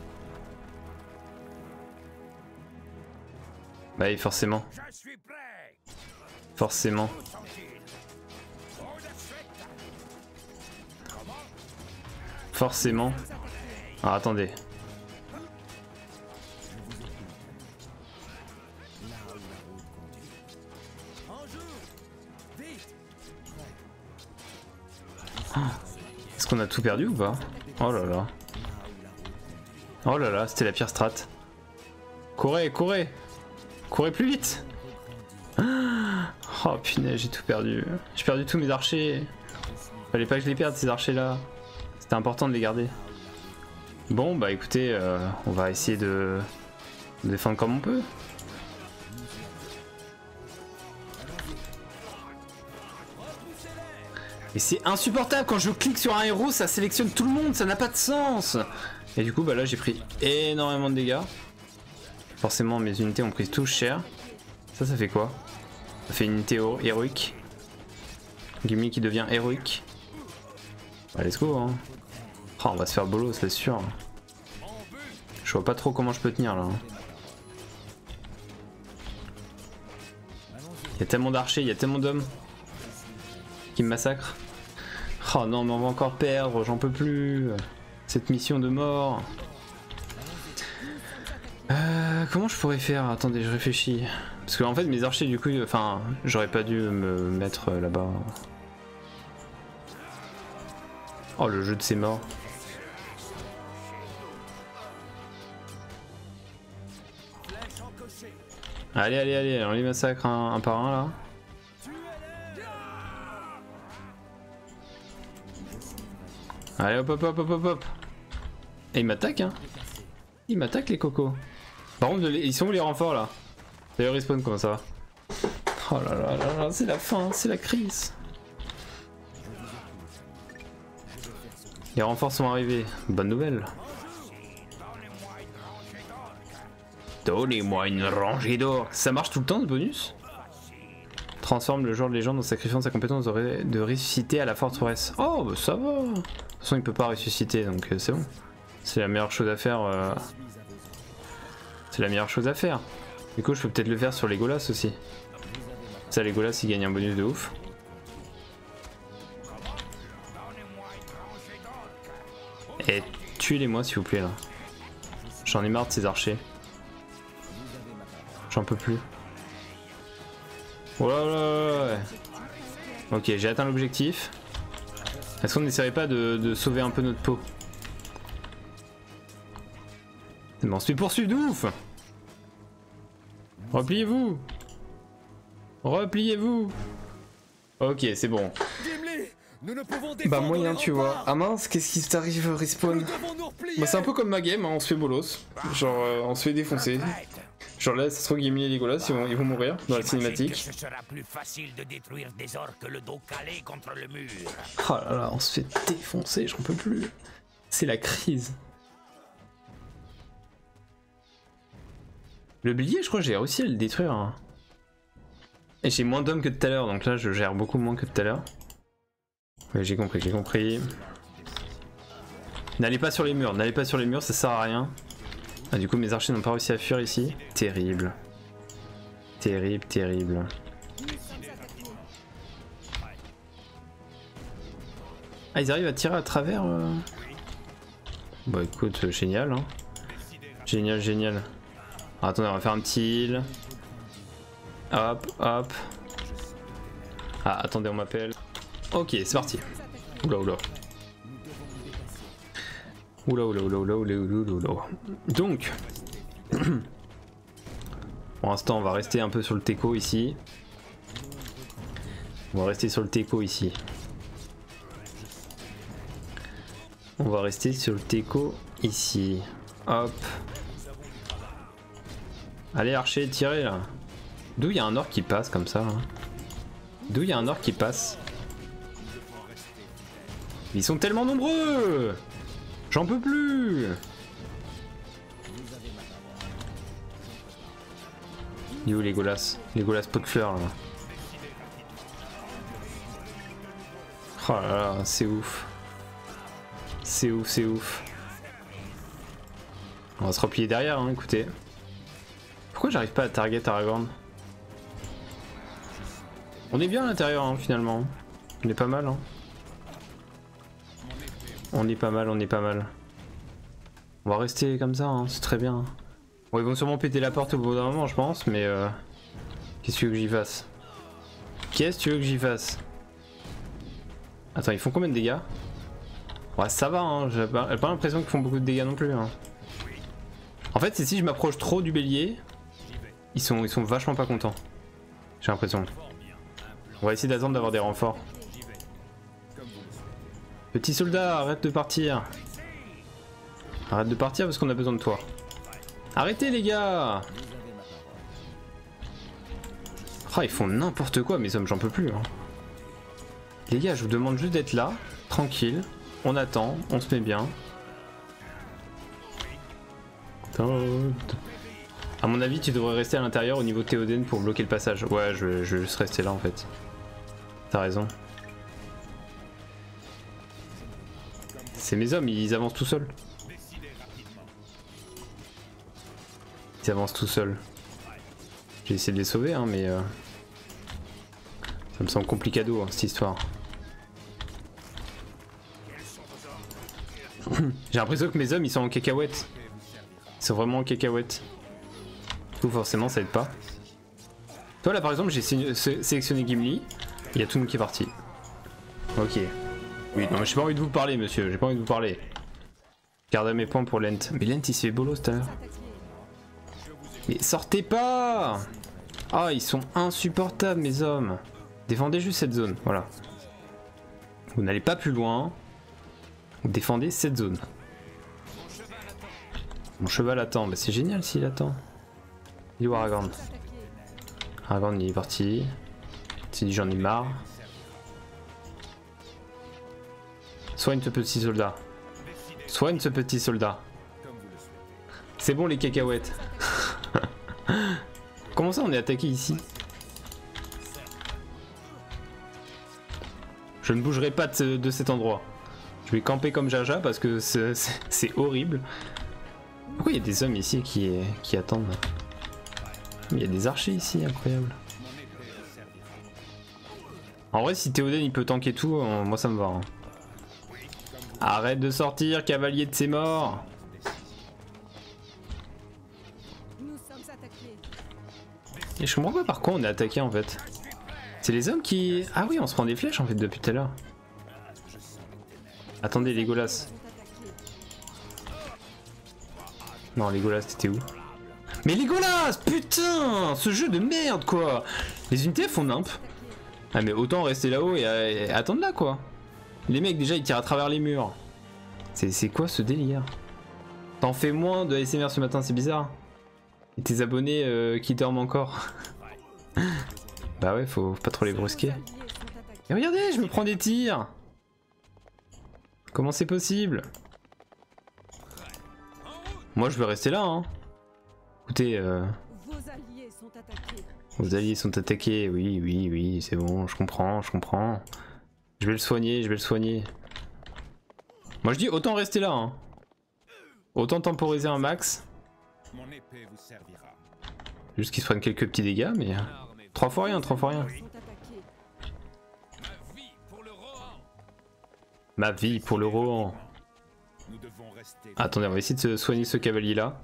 Bah oui, forcément. Forcément. Forcément. Alors attendez. Est-ce qu'on a tout perdu ou pas? Oh là là. Oh là là, c'était la pire strat. Courez, courez. Courez plus vite. Oh punaise, j'ai tout perdu. J'ai perdu tous mes archers. Fallait pas que je les perde ces archers là. C'était important de les garder. Bon bah écoutez, on va essayer de défendre comme on peut. Et c'est insupportable, quand je clique sur un héros, ça sélectionne tout le monde, ça n'a pas de sens. Et du coup, bah là j'ai pris énormément de dégâts. Forcément, mes unités ont pris tous cher. Ça fait quoi? Ça fait une unité héroïque. Gimli qui devient héroïque. Bah, let's go, hein. Oh, on va se faire bolos, c'est sûr. Je vois pas trop comment je peux tenir là. Il y a tellement d'archers, il y a tellement d'hommes qui me massacrent. Oh non, mais on va encore perdre, j'en peux plus. Cette mission de mort. Comment je pourrais faire? Attendez, je réfléchis. Parce que en fait mes archers du coup, enfin, j'aurais pas dû me mettre là-bas. Oh, le jeu de ces morts. Allez, allez, allez, on les massacre un par un là. Allez, hop, hop, hop, hop, hop, hop. Et ils m'attaquent, hein. Ils m'attaquent les cocos. Par contre, ils sont où les renforts là? D'ailleurs, respawn, comment ça va? Oh là là là là, c'est la fin, c'est la crise. Les renforts sont arrivés, bonne nouvelle. Donnez-moi une rangée d'or. Ça marche tout le temps ce bonus? Transforme le joueur de légende en sacrifiant sa compétence de ressusciter à la forteresse. Oh bah ça va. De toute façon il peut pas ressusciter donc c'est bon. C'est la meilleure chose à faire. C'est la meilleure chose à faire. Du coup je peux peut-être le faire sur les Legolas aussi. Ça les Legolas ils gagnent un bonus de ouf. Et tuez-les-moi s'il vous plaît là. J'en ai marre de ces archers. J'en peux plus. Oh là là là. Ok, j'ai atteint l'objectif. Est-ce qu'on n'essaierait pas de sauver un peu notre peau? On se fait poursuivre de ouf. Repliez-vous. Repliez-vous. Ok, c'est bon. Bah moyen tu vois. Ah mince, qu'est-ce qui t'arrive respawn? Bah c'est un peu comme ma game, hein, on se fait bolos. Genre on se fait défoncer. Genre là, ça se trouve Gimli et Legolas, ils vont mourir dans la cinématique. Ce sera plus facile de détruire des orques que le dos calé contre le mur. Oh là là, on se fait défoncer, j'en peux plus. C'est la crise. Le bélier, je crois que j'ai réussi à le détruire. Hein. Et j'ai moins d'hommes que tout à l'heure, donc là je gère beaucoup moins que tout à l'heure. Ouais, j'ai compris, j'ai compris. N'allez pas sur les murs, ça sert à rien. Ah, du coup mes archers n'ont pas réussi à fuir ici. Terrible. Terrible, terrible. Ah, ils arrivent à tirer à travers Bah écoute, génial hein. Génial, génial. Alors, attendez, on va faire un petit heal. Hop, hop. Ah, attendez, on m'appelle. Ok, c'est parti. Oula, oula. Oula, oula, oula, oula, oula, oula, oula. Donc, pour l'instant, on va rester un peu sur le teco ici. On va rester sur le teco ici. On va rester sur le teco ici. Hop. Allez, archer, tirez là. D'où il y a un orc qui passe comme ça là. D'où il y a un orc qui passe. Ils sont tellement nombreux. J'en peux plus. Il est où Legolas? Legolas pot de fleurs là. Oh là là, c'est ouf. C'est ouf, c'est ouf. On va se replier derrière, hein, écoutez. Pourquoi j'arrive pas à target Aragorn? On est bien à l'intérieur, hein, finalement. On est pas mal, hein. On est pas mal, on est pas mal. On va rester comme ça, hein, c'est très bien. Bon, ils vont sûrement péter la porte au bout d'un moment, je pense, mais qu'est-ce que tu veux que j'y fasse? Qu'est-ce que tu veux que j'y fasse? Attends, ils font combien de dégâts? Ouais, ça va, hein, j'ai pas l'impression qu'ils font beaucoup de dégâts non plus. Hein. En fait, c'est si je m'approche trop du bélier, ils sont vachement pas contents. J'ai l'impression. On va essayer d'attendre d'avoir des renforts. Petit soldat, arrête de partir. Arrête de partir parce qu'on a besoin de toi. Arrêtez les gars. Oh, ils font n'importe quoi mes hommes, j'en peux plus. Hein. Les gars, je vous demande juste d'être là, tranquille. On attend, on se met bien. À mon avis, tu devrais rester à l'intérieur au niveau de Théoden pour bloquer le passage. Ouais, je vais juste rester là en fait. T'as raison. C'est mes hommes, ils avancent tout seuls. Ils avancent tout seuls. J'ai essayé de les sauver, hein, mais ça me semble complicado hein, cette histoire. J'ai l'impression que mes hommes ils sont en cacahuète. Ils sont vraiment en cacahuète. Du coup forcément ça aide pas. Toi là par exemple j'ai sélectionné Gimli. Il y a tout le monde qui est parti. Ok. Oui non mais j'ai pas envie de vous parler monsieur. J'ai pas envie de vous parler. Gardez mes points pour Lent. Mais Lent il se fait bolos tout à l'heure. Mais sortez pas. Ah ils sont insupportables mes hommes. Défendez juste cette zone. Voilà. Vous n'allez pas plus loin. Défendez cette zone. Mon cheval attend. Bah c'est génial s'il attend. Il est où Aragorn? Aragorn il est parti. Il s'est dit j'en ai marre. Soigne ce petit soldat. Soigne ce petit soldat. C'est bon les cacahuètes. Comment ça on est attaqué ici? Je ne bougerai pas de cet endroit. Je vais camper comme Jaja parce que c'est horrible. Pourquoi il y a des hommes ici qui attendent? Il y a des archers ici, incroyable. En vrai, si Théoden il peut tanker tout, moi ça me va. Hein. Arrête de sortir, cavalier de ses morts. Et je comprends pas par quoi on est attaqué en fait. C'est les hommes qui... Ah oui, on se prend des flèches en fait depuis tout à l'heure. Attendez, Legolas. Non, Legolas, t'étais où? Mais Legolas, putain, ce jeu de merde, quoi. Les unités font nimp. Ah mais autant rester là-haut et attendre là, quoi. Les mecs, déjà, ils tirent à travers les murs. C'est quoi ce délire? T'en fais moins de ASMR ce matin, c'est bizarre. Et tes abonnés qui dorment encore. Bah ouais, faut pas trop les brusquer. Et regardez, je me prends des tirs. Comment c'est possible? Moi je veux rester là hein. Écoutez, vos alliés sont attaqués, oui, c'est bon, je comprends. Je vais le soigner, Moi je dis autant rester là hein. Autant temporiser un max. Mon épée vous servira. Juste qu'ils se prennent quelques petits dégâts, mais... 3 fois rien. Ma vie pour le Rohan. Nous devons rester. Attendez, on va essayer de se soigner ce cavalier là.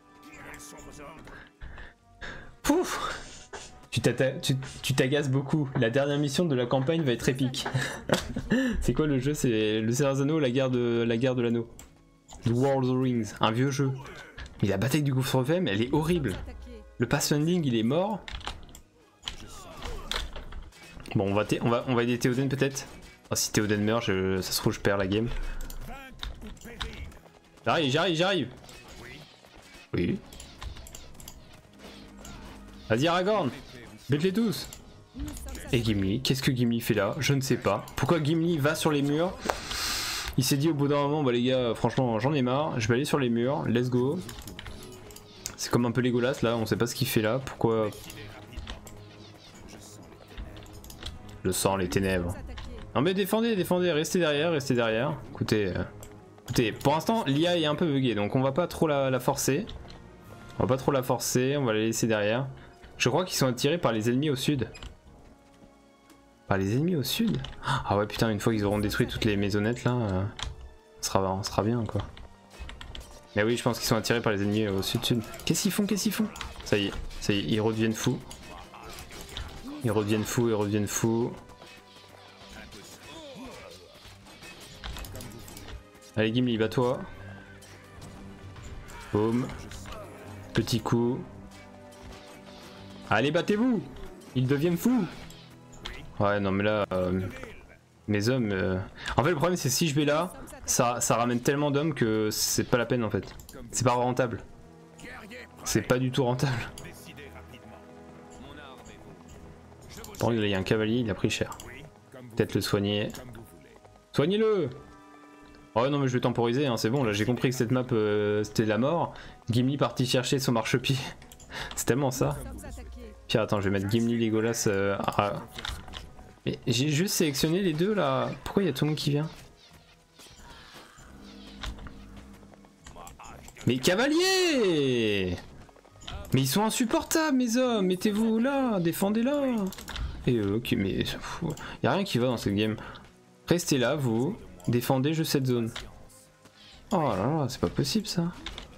Pouf. Tu t'agaces beaucoup. La dernière mission de la campagne va être épique. C'est quoi le jeu? C'est le Seigneur des Anneaux, la guerre de l'anneau. The War of the Rings, un vieux jeu. Mais la bataille du gouffre FM, elle est horrible. Le pathfinding, il est mort. Bon, on va aider Théoden peut-être. Oh, si Théoden meurt, ça se trouve je perds la game. J'arrive. Oui. Vas-y Aragorn, bute-les tous. Et Gimli, qu'est-ce que Gimli fait là? Je ne sais pas. Pourquoi Gimli va sur les murs? Il s'est dit au bout d'un moment, bah les gars, franchement j'en ai marre, je vais aller sur les murs, let's go. C'est comme un peu Legolas là, on sait pas ce qu'il fait là, pourquoi... Je sens les ténèbres. Non mais défendez, restez derrière. Écoutez, pour l'instant l'IA est un peu buggée, donc on va pas trop la forcer. On va la laisser derrière. Je crois qu'ils sont attirés par les ennemis au sud. Par les ennemis au sud? Ah ouais putain, une fois qu'ils auront détruit toutes les maisonnettes là, on sera bien quoi. Mais oui, je pense qu'ils sont attirés par les ennemis au sud. Qu'est-ce qu'ils font? Ça y est, ils redeviennent fous. Ils redeviennent fous. Allez Gimli, bats-toi. Boum. Petit coup. Allez, battez-vous. Ils deviennent fous. Ouais, non mais là... mes hommes... En fait le problème c'est si je vais là, ça ramène tellement d'hommes que c'est pas la peine en fait. C'est pas rentable. C'est pas du tout rentable. Bon, là il y a un cavalier, il a pris cher. Peut-être le soigner. Soignez-le! Oh non mais je vais temporiser, hein, c'est bon, là j'ai compris que cette map c'était la mort. Gimli parti chercher son marchepied. C'est tellement ça. Puis attends, je vais mettre Gimli, Legolas... Mais j'ai juste sélectionné les deux là. Pourquoi il y a tout le monde qui vient? Mais cavalier! Mais ils sont insupportables mes hommes. Mettez-vous là, défendez-là. Et ok, mais y a rien qui va dans cette game. Restez là vous, défendez juste cette zone. Oh là là, c'est pas possible ça.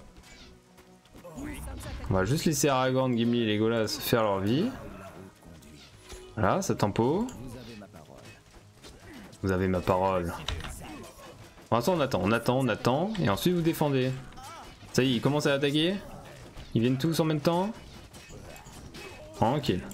On va juste laisser Aragorn, Gimli et Legolas faire leur vie. Voilà, ça tempo. Vous avez ma parole. Pour l'instant on attend, et ensuite vous défendez. Ça y est, ils commencent à attaquer. Ils viennent tous en même temps. Tranquille.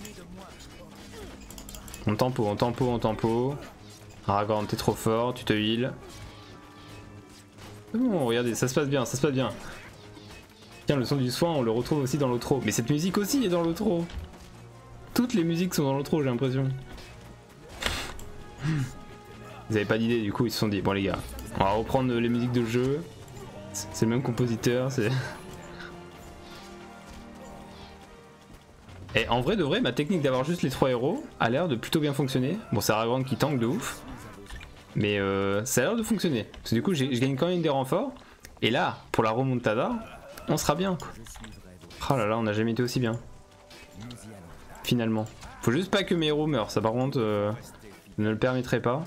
On tempo. Aragorn, t'es trop fort, tu te heal. C'est bon, regardez, ça se passe bien. Tiens, le son du soin, on le retrouve aussi dans l'outro. Mais cette musique aussi est dans l'outro. Toutes les musiques sont dans l'outro, j'ai l'impression. Ils avaient pas d'idée, du coup ils se sont dit, bon les gars, on va reprendre les musiques de jeu. C'est le même compositeur, c'est... Et en vrai de vrai, ma technique d'avoir juste les 3 héros a l'air de plutôt bien fonctionner. Bon, c'est Aragorn qui tank de ouf. Mais ça a l'air de fonctionner. Parce que du coup, je gagne quand même des renforts. Et là, pour la remontada, on sera bien quoi. Oh là là, on n'a jamais été aussi bien. Finalement. Faut juste pas que mes héros meurent, ça par contre, je ne le permettrai pas.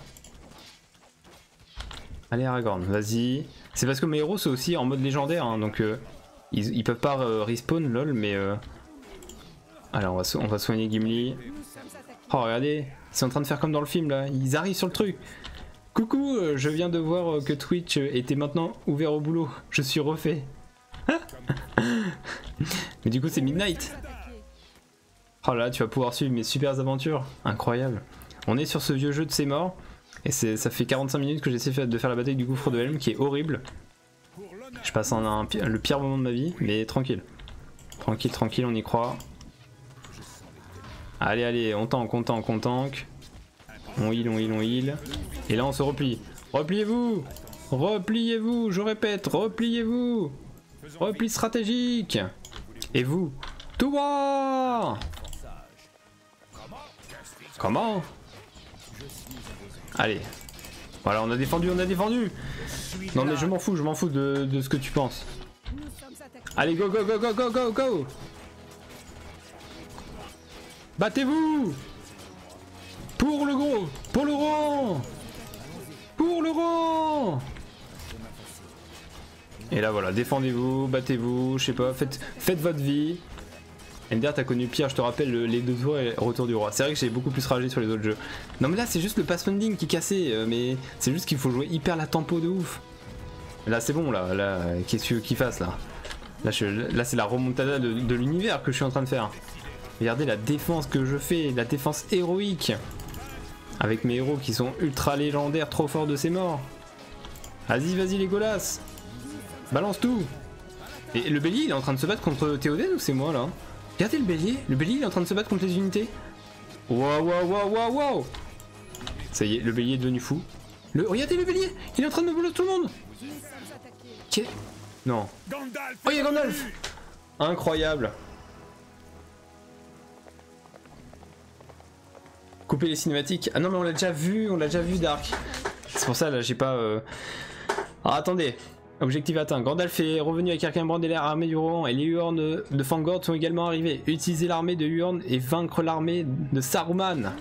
Allez Aragorn, vas-y. C'est parce que mes héros sont aussi en mode légendaire, hein, donc ils peuvent pas respawn lol, mais... Allez, on va soigner Gimli. Oh regardez, ils sont en train de faire comme dans le film là, ils arrivent sur le truc. Coucou, je viens de voir que Twitch était maintenant ouvert au boulot, je suis refait. Mais du coup c'est Midnight. Oh là, tu vas pouvoir suivre mes super aventures, incroyable. On est sur ce vieux jeu de C'est mort. Et ça fait 45 minutes que j'essaie de faire la bataille du gouffre de Helm qui est horrible. Je passe le pire moment de ma vie, mais tranquille. Tranquille, tranquille, on y croit. Allez, allez, on tank, on tank, on tank. On heal, on heal, on heal. Et là on se replie. Repliez-vous! Repliez-vous, je répète, repliez-vous! Repli stratégique! Et vous? Tout droit! Comment? Allez. Voilà, on a défendu, on a défendu! Non mais je m'en fous de ce que tu penses. Allez, go, go, go, go, go, go, go! Battez-vous! Pour le gros! Pour le rang! Pour le rang! Et là voilà, défendez-vous, battez-vous, je sais pas, faites votre vie. Ender, t'as connu pire, je te rappelle les 2 tours et Retour du Roi. C'est vrai que j'ai beaucoup plus ragé sur les autres jeux. Non mais là c'est juste le pass funding qui est cassé, mais c'est juste qu'il faut jouer hyper la tempo de ouf. Là c'est bon, là qu'est-ce que tu veux qu'il fasse là? Là c'est la remontada de l'univers que je suis en train de faire. Regardez la défense que je fais, la défense héroïque. Avec mes héros qui sont ultra légendaires, trop forts de ces morts. Vas-y, vas-y les golasses. Balance tout. Et le bélier il est en train de se battre contre Théoden ou c'est moi là? Regardez le bélier il est en train de se battre contre les unités. Waouh waouh waouh waouh waouh. Ça y est, le bélier est devenu fou. Regardez le bélier, il est en train de me voler tout le monde. Non. Oh il y a Gandalf. Incroyable. Couper les cinématiques. Ah non mais on l'a déjà vu Dark. C'est pour ça là j'ai pas... Alors attendez. Objectif atteint. Gandalf est revenu avec Erkenbrand et l'armée du Rohan et les Huorn de Fangord sont également arrivés. Utilisez l'armée de Huorn et vaincre l'armée de Saruman.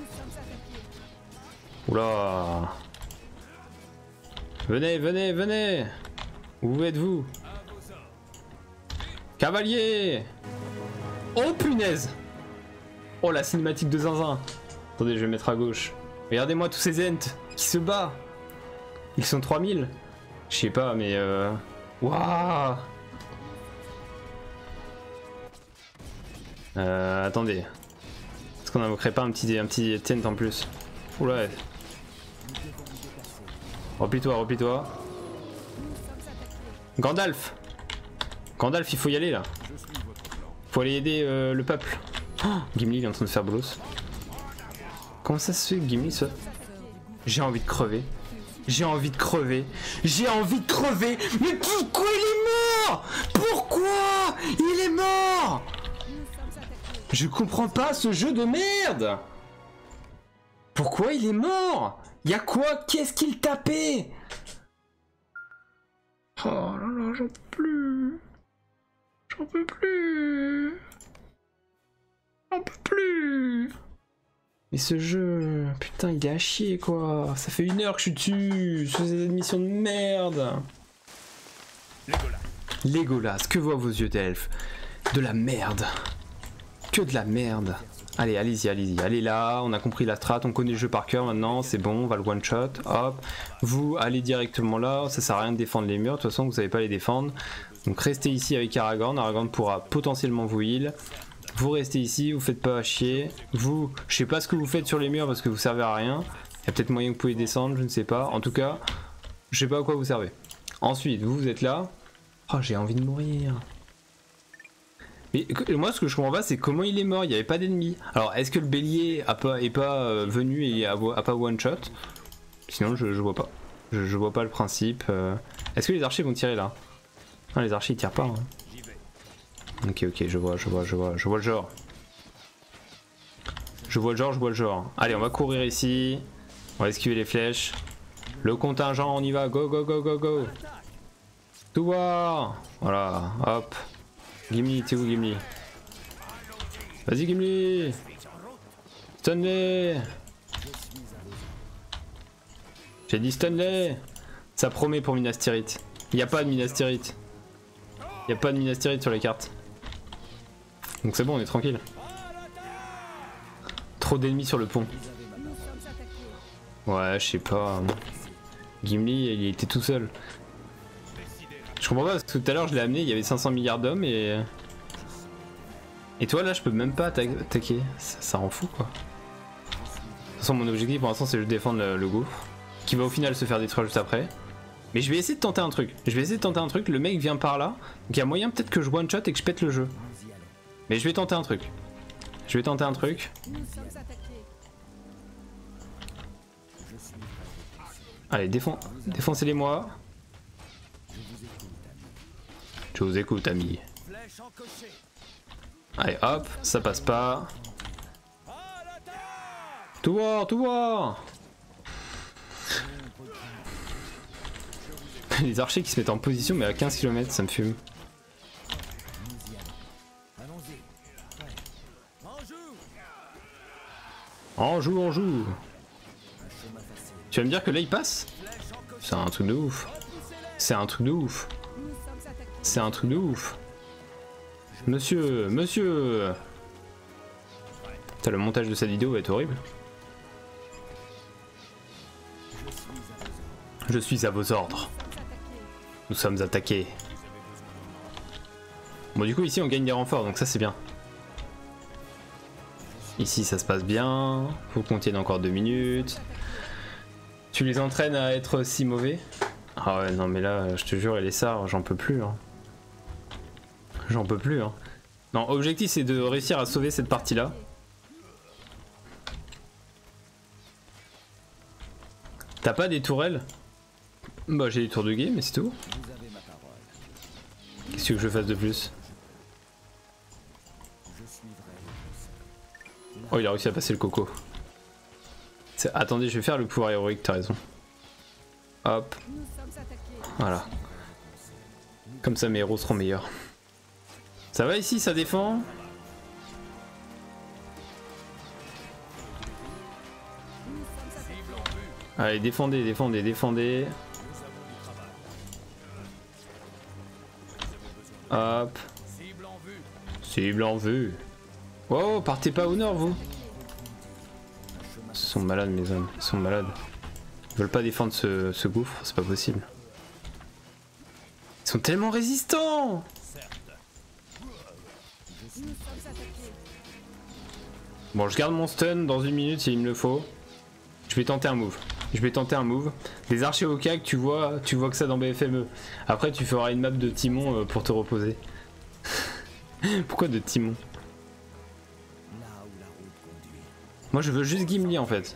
Oula. Venez, venez, venez. Où êtes-vous? Cavalier. Oh punaise. Oh la cinématique de zinzin. Attendez, je vais mettre à gauche. Regardez-moi tous ces Ents qui se battent. Ils sont 3000. Je sais pas, mais waouh. Attendez. Est-ce qu'on invoquerait pas un petit tent en plus? Oula. Replie-toi, replie-toi. Gandalf. Gandalf, il faut y aller là. Faut aller aider le peuple. Oh, Gimli il est en train de faire bolos. Comment ça se fait que Gimli ça? J'ai envie de crever. J'ai envie de crever. J'ai envie de crever. Mais pourquoi il est mort? Pourquoi il est mort? Je comprends pas ce jeu de merde. Pourquoi il est mort? Y'a quoi? Qu'est-ce qu'il tapait? Oh là là, j'en peux plus. J'en peux plus. J'en peux plus. Mais ce jeu, putain, il est à chier quoi. Ça fait 1 heure que je suis dessus. Je fais des missions de merde. Legolas, que voient vos yeux d'elfe? De la merde. Que de la merde. Allez, allez-y, allez-y. Allez là, on a compris la strat, on connaît le jeu par cœur maintenant, c'est bon, on va le one shot. Hop. Vous allez directement là, ça sert à rien de défendre les murs, de toute façon vous savez pas les défendre. Donc restez ici avec Aragorn, Aragorn pourra potentiellement vous heal. Vous restez ici, vous faites pas chier. Vous, je sais pas ce que vous faites sur les murs parce que vous servez à rien. Il y a peut-être moyen que vous pouvez descendre, je ne sais pas. En tout cas, je sais pas à quoi vous servez. Ensuite, vous êtes là. Oh, j'ai envie de mourir. Mais moi, ce que je comprends pas, c'est comment il est mort. Il n'y avait pas d'ennemis. Alors, est-ce que le bélier est pas venu et a pas one shot? Sinon, je vois pas. Je vois pas le principe. Est-ce que les archers vont tirer là? Non, les archers ils tirent pas. Hein. Ok, ok, je vois le genre. Je vois le genre. Allez, on va courir ici. On va esquiver les flèches. Le contingent, on y va. Go, go, go, go, go. Tout voir. Voilà, hop. Gimli, t'es où Gimli? Vas-y Gimli. Stanley. J'ai dit Stanley. Ça promet pour Minas Tirith. Il n'y a pas de Minas Tirith. Il n'y a pas de Minas Tirith sur les cartes. Donc c'est bon, on est tranquille. Trop d'ennemis sur le pont. Ouais, je sais pas. Gimli, il était tout seul. Je comprends pas parce que tout à l'heure je l'ai amené, il y avait 500 milliards d'hommes et... Et toi là je peux même pas attaquer, ça rend fou quoi. De toute façon mon objectif pour l'instant c'est de défendre le gouffre, qui va au final se faire détruire juste après. Mais je vais essayer de tenter un truc, le mec vient par là, donc il y a moyen peut-être que je one shot et que je pète le jeu. Mais je vais tenter un truc. Je vais tenter un truc. Allez, défoncez-les moi. Je vous écoute, ami. Allez, hop, ça passe pas. Tout voir, tout voir. Les archers qui se mettent en position mais à 15 km, ça me fume. On joue, on joue. Tu vas me dire que là il passe? C'est un truc de ouf. C'est un truc de ouf. C'est un truc de ouf. Monsieur, monsieur. Putain, le montage de cette vidéo va être horrible. Je suis à vos ordres. Nous sommes attaqués. Bon, du coup ici on gagne des renforts, donc ça c'est bien. Ici ça se passe bien. Faut qu'on tienne encore 2 minutes. Tu les entraînes à être si mauvais? Ah ouais, non mais là je te jure, et les SAR, j'en peux plus hein. J'en peux plus hein. Non, objectif c'est de réussir à sauver cette partie là. T'as pas des tourelles? Bah j'ai des tours de guet mais c'est tout. Qu'est-ce que je fasse de plus? Oh, il a réussi à passer le coco. Attendez, je vais faire le pouvoir héroïque, t'as raison. Hop. Voilà. Comme ça mes héros seront meilleurs. Ça va ici, ça défend? Allez, défendez, défendez, défendez. Hop. Cible en vue. Oh, partez pas au nord, vous. Ils sont malades, mes hommes. Ils sont malades. Ils veulent pas défendre ce gouffre, c'est pas possible. Ils sont tellement résistants. Bon, je garde mon stun dans 1 minute s'il me le faut. Je vais tenter un move. Je vais tenter un move. Des archers au CAC, tu vois que ça dans BFME. Après, tu feras une map de Timon pour te reposer. Pourquoi de Timon? Moi, je veux juste Gimli en fait.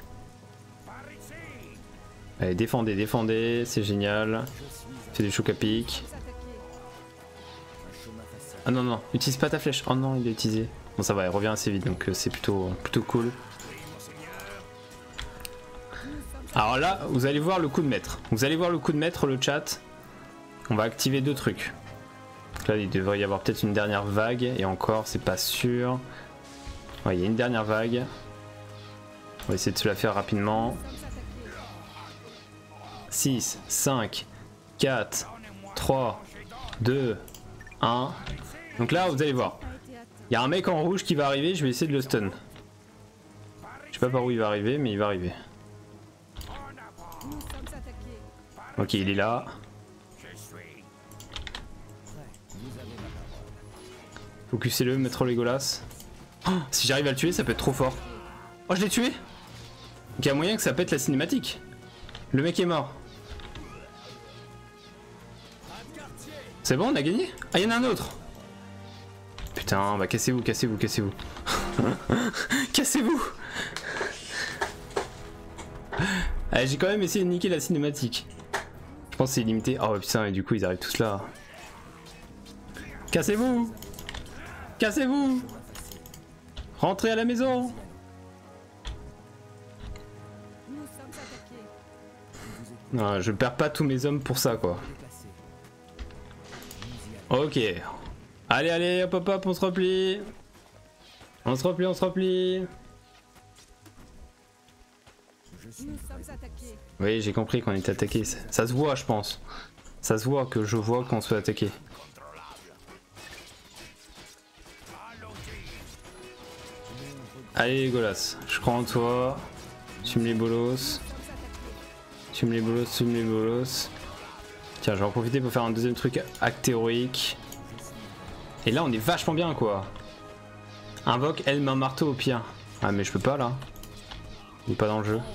Allez, défendez, défendez, c'est génial. Fais des chocs à pic. Ah non, non, utilise pas ta flèche. Oh non, il l'a utilisé. Bon, ça va, elle revient assez vite, donc c'est plutôt cool. Alors là, vous allez voir le coup de maître. Vous allez voir le coup de maître, le chat. On va activer 2 trucs. Donc là, il devrait y avoir peut-être une dernière vague. Et encore, c'est pas sûr. Ouais, il y a une dernière vague. On va essayer de se la faire rapidement. 6, 5, 4, 3, 2, 1. Donc là, vous allez voir. Il y a un mec en rouge qui va arriver, je vais essayer de le stun. Je sais pas par où il va arriver, mais il va arriver. Ok, il est là. Focussez-le, mettre Legolas. Oh, si j'arrive à le tuer, ça peut être trop fort. Oh, je l'ai tué. Donc il y a moyen que ça pète la cinématique. Le mec est mort. C'est bon, on a gagné? Ah, il y en a un autre. Putain, bah cassez-vous, cassez-vous, cassez-vous. Cassez-vous. Allez, j'ai quand même essayé de niquer la cinématique. Je pense que c'est illimité. Oh putain, et du coup ils arrivent tous là. Cassez-vous. Cassez-vous. Rentrez à la maison. Non, je perds pas tous mes hommes pour ça quoi. Ok. Allez, allez, hop hop hop, on se replie. On se replie, on se replie. Oui, j'ai compris qu'on était attaqué. Ça se voit, je pense. Ça se voit que je vois qu'on se fait attaquer. Allez, Legolas, je crois en toi. Tu me les bolos. Tu me les bolos, tu me les bolos. Tiens, je vais en profiter pour faire un deuxième truc acte héroïque. Et là, on est vachement bien, quoi. Invoque elle un marteau au pire. Ah, mais je peux pas, là. Il est pas dans le jeu.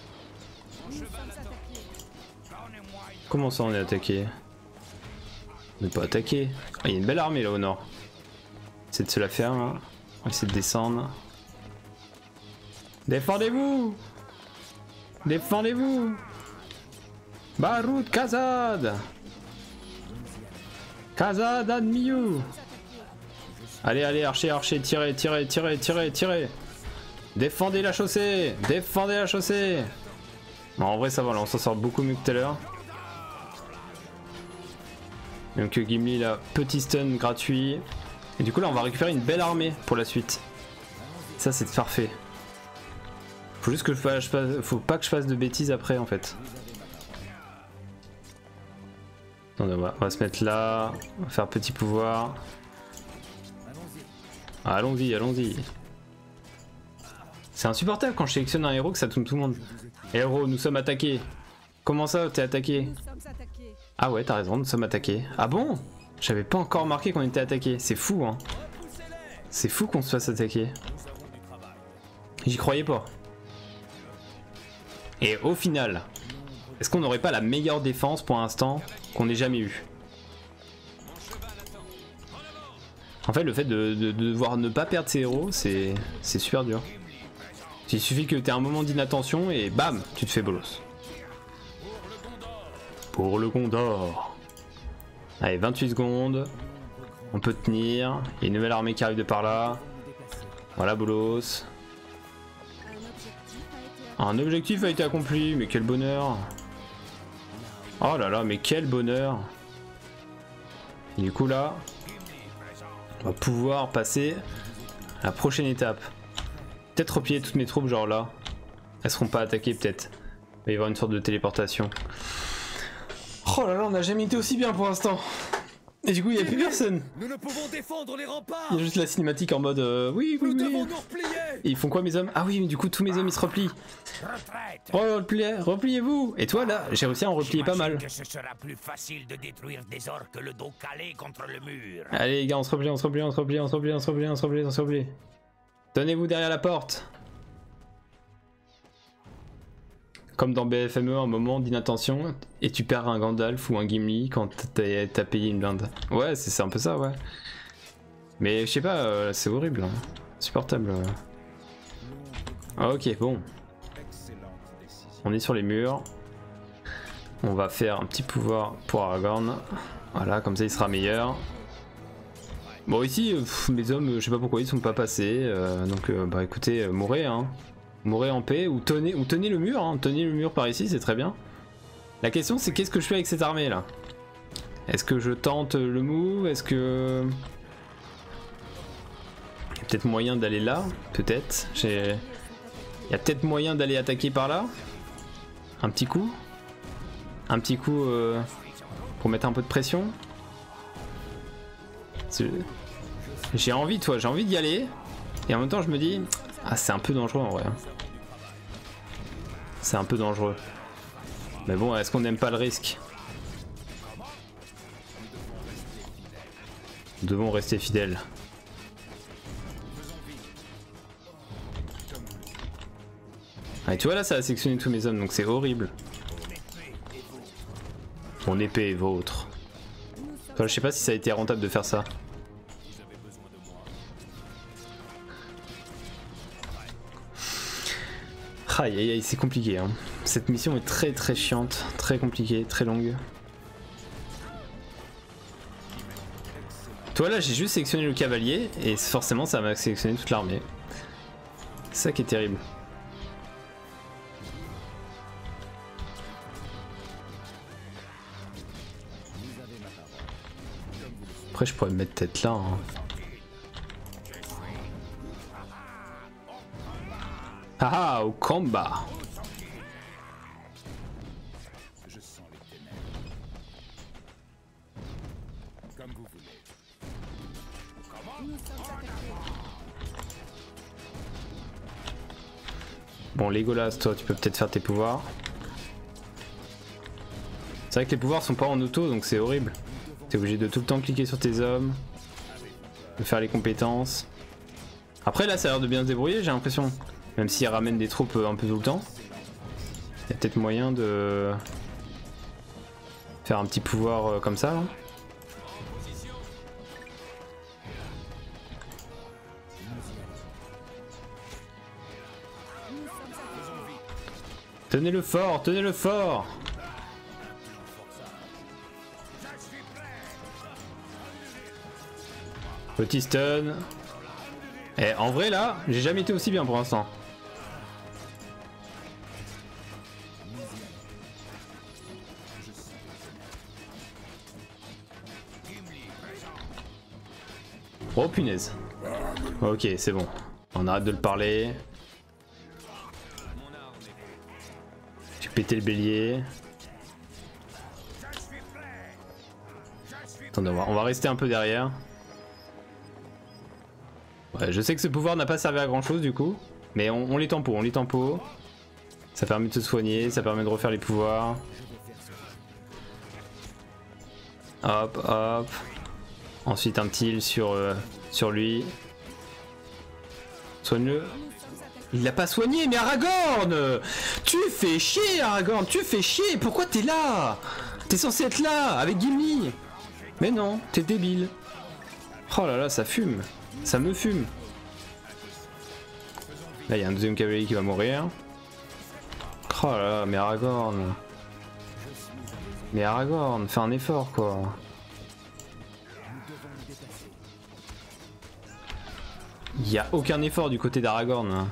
Comment ça, on est attaqué? On n'est pas attaqué. Ah, il y a une belle armée là au nord. Essaye de se la faire là. On va essayer de descendre. Défendez-vous! Défendez-vous! Baroud Kazad! Kazad Admiou! Allez, allez, archer, archer, tirez, tirez, tirez, tirez, tirez! Défendez la chaussée! Défendez la chaussée! Non, en vrai ça va, là on s'en sort beaucoup mieux que tout à l'heure. Donc Gimli là, petit stun gratuit. Et du coup là on va récupérer une belle armée pour la suite. Ça c'est parfait. Faut juste que faut pas que je fasse de bêtises après en fait. Attendez, on va se mettre là, on va faire petit pouvoir. Allons-y, allons-y. C'est insupportable quand je sélectionne un héros que ça tourne tout le monde. Héros, nous sommes attaqués. Comment ça, t'es attaqué? Ah ouais, t'as raison, nous sommes attaqués. Ah bon? J'avais pas encore remarqué qu'on était attaqué. C'est fou, hein. C'est fou qu'on se fasse attaquer. J'y croyais pas. Et au final, est-ce qu'on n'aurait pas la meilleure défense pour l'instant qu'on ait jamais eu? En fait, le fait de devoir ne pas perdre ses héros, c'est super dur. Il suffit que tu aies un moment d'inattention et bam, tu te fais bolos. Pour le Gondor. Allez, 28 secondes. On peut tenir. Il y a une nouvelle armée qui arrive de par là. Voilà, bolos. Un objectif a été accompli, mais quel bonheur. Oh là là, mais quel bonheur. Et du coup là, on va pouvoir passer à la prochaine étape. Peut-être replier toutes mes troupes genre là. Elles seront pas attaquées peut-être. Il va y avoir une sorte de téléportation. Oh là là, on n'a jamais été aussi bien pour l'instant. Et du coup il n'y a plus personne. Nous ne pouvons défendre les remparts. Il y a juste la cinématique en mode oui, oui, oui. Et ils font quoi mes hommes? Ah oui, mais du coup tous mes hommes ils se replient. Repliez-vous. Et toi là, j'ai réussi à en replier pas mal. Que ce sera plus facile de détruire des orques le dos calé contre le mur. Allez les gars, on se replie, on se replie, on se replie, on se replie, on se replie, on se replie, on se replie. Donnez-vous derrière la porte. Comme dans BFME, un moment d'inattention et tu perds un Gandalf ou un Gimli quand t'as payé une blinde. Ouais, c'est un peu ça, ouais. Mais je sais pas, c'est horrible, hein. Insupportable. Ah, ok, bon. On est sur les murs. On va faire un petit pouvoir pour Aragorn. Voilà, comme ça il sera meilleur. Bon ici, mes hommes, je sais pas pourquoi ils sont pas passés, donc bah écoutez, mourrez hein. Mourrez en paix, ou tenez le mur, hein. Tenez le mur par ici, c'est très bien. La question c'est qu'est-ce que je fais avec cette armée là? Est-ce que je tente le move? Est-ce que... Il y a peut-être moyen d'aller là, peut-être. Il y a peut-être moyen d'aller attaquer par là. Un petit coup. Un petit coup pour mettre un peu de pression. J'ai envie, j'ai envie d'y aller. Et en même temps je me dis, ah c'est un peu dangereux en vrai. C'est un peu dangereux. Mais bon, est-ce qu'on n'aime pas le risque? Nous devons rester fidèles. Ah, et tu vois là ça a sectionné tous mes hommes donc c'est horrible. Mon épée est vôtre. Enfin, je sais pas si ça a été rentable de faire ça. Aïe aïe aïe, c'est compliqué hein. Cette mission est très très chiante, très compliquée, très longue. Toi là j'ai juste sélectionné le cavalier et forcément ça m'a sélectionné toute l'armée. C'est ça qui est terrible. Après je pourrais me mettre tête là hein. Ah ah, au combat. Je sens les ténèbres. Comme vous voulez. Bon Legolas, toi tu peux peut-être faire tes pouvoirs. C'est vrai que les pouvoirs sont pas en auto donc c'est horrible. T'es obligé de tout le temps cliquer sur tes hommes, de faire les compétences. Après là ça a l'air de bien se débrouiller j'ai l'impression. Même s'il ramène des troupes un peu tout le temps. Il y a peut-être moyen de faire un petit pouvoir comme ça là. Tenez-le fort, tenez-le fort. Petit stun. Et en vrai là, j'ai jamais été aussi bien pour l'instant. Oh punaise. Ok, c'est bon. On arrête de le parler. J'ai pété le bélier. Attendez, on va rester un peu derrière. Ouais, je sais que ce pouvoir n'a pas servi à grand chose du coup. Mais on les tempo, on les tempo. Ça permet de se soigner, ça permet de refaire les pouvoirs. Hop, hop. Ensuite un petit heal sur lui. Soigne-le. Il l'a pas soigné, mais Aragorn! Tu fais chier, Aragorn! Tu fais chier! Pourquoi t'es là? T'es censé être là, avec Gimli! Mais non, t'es débile. Oh là là, ça fume. Ça me fume. Là, il y a un deuxième cavalier qui va mourir. Oh là là, mais Aragorn. Mais Aragorn, fais un effort, quoi. Il n'y a aucun effort du côté d'Aragorn.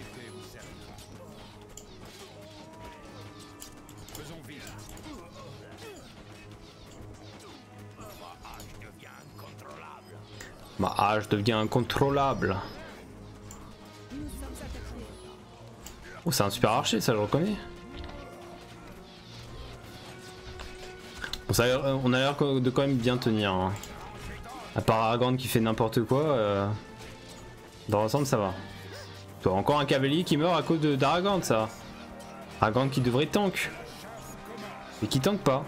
Ma hache devient incontrôlable. Oh, c'est un super archer, ça je reconnais. Bon, ça, on a l'air de quand même bien tenir. Hein. À part Aragorn qui fait n'importe quoi, dans l'ensemble ça va. Encore un cavalier qui meurt à cause d'Aragorn, ça. Aragorn qui devrait tank. Mais qui tank pas.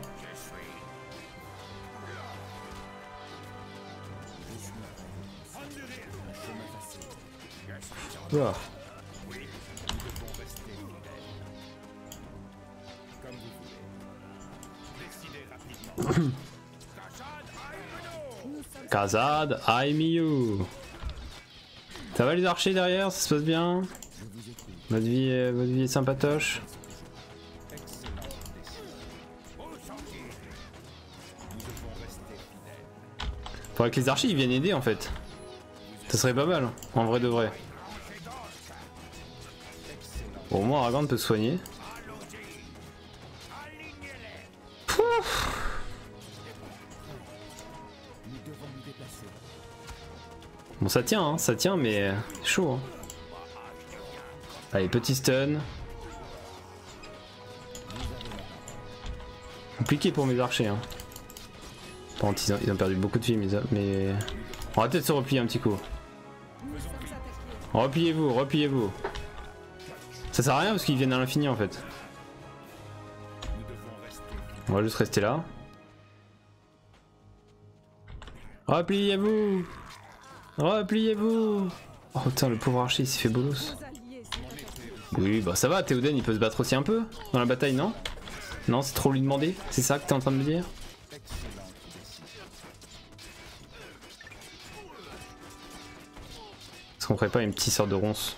Voilà. Khazad, I'm you. Ça va les archers derrière, ça se passe bien. Votre vie est sympatoche. Faudrait que les archers ils viennent aider en fait. Ça serait pas mal, en vrai de vrai. Bon, au moins Aragorn peut se soigner. Pouf. Bon ça tient mais chaud. Hein. Allez, petit stun. Compliqué pour mes archers. Hein. Par contre, ils ont perdu beaucoup de vie, mais... On va peut-être se replier un petit coup. Repliez-vous, repliez-vous. Ça sert à rien parce qu'ils viennent à l'infini en fait. On va juste rester là. Repliez-vous. Repliez-vous. Oh putain, le pauvre archer il s'est fait bolos. Oui bah ça va, Théoden il peut se battre aussi un peu dans la bataille, non? Non, c'est trop lui demander? C'est ça que t'es en train de me dire? Est-ce qu'on ferait pas une petite sorte de ronce?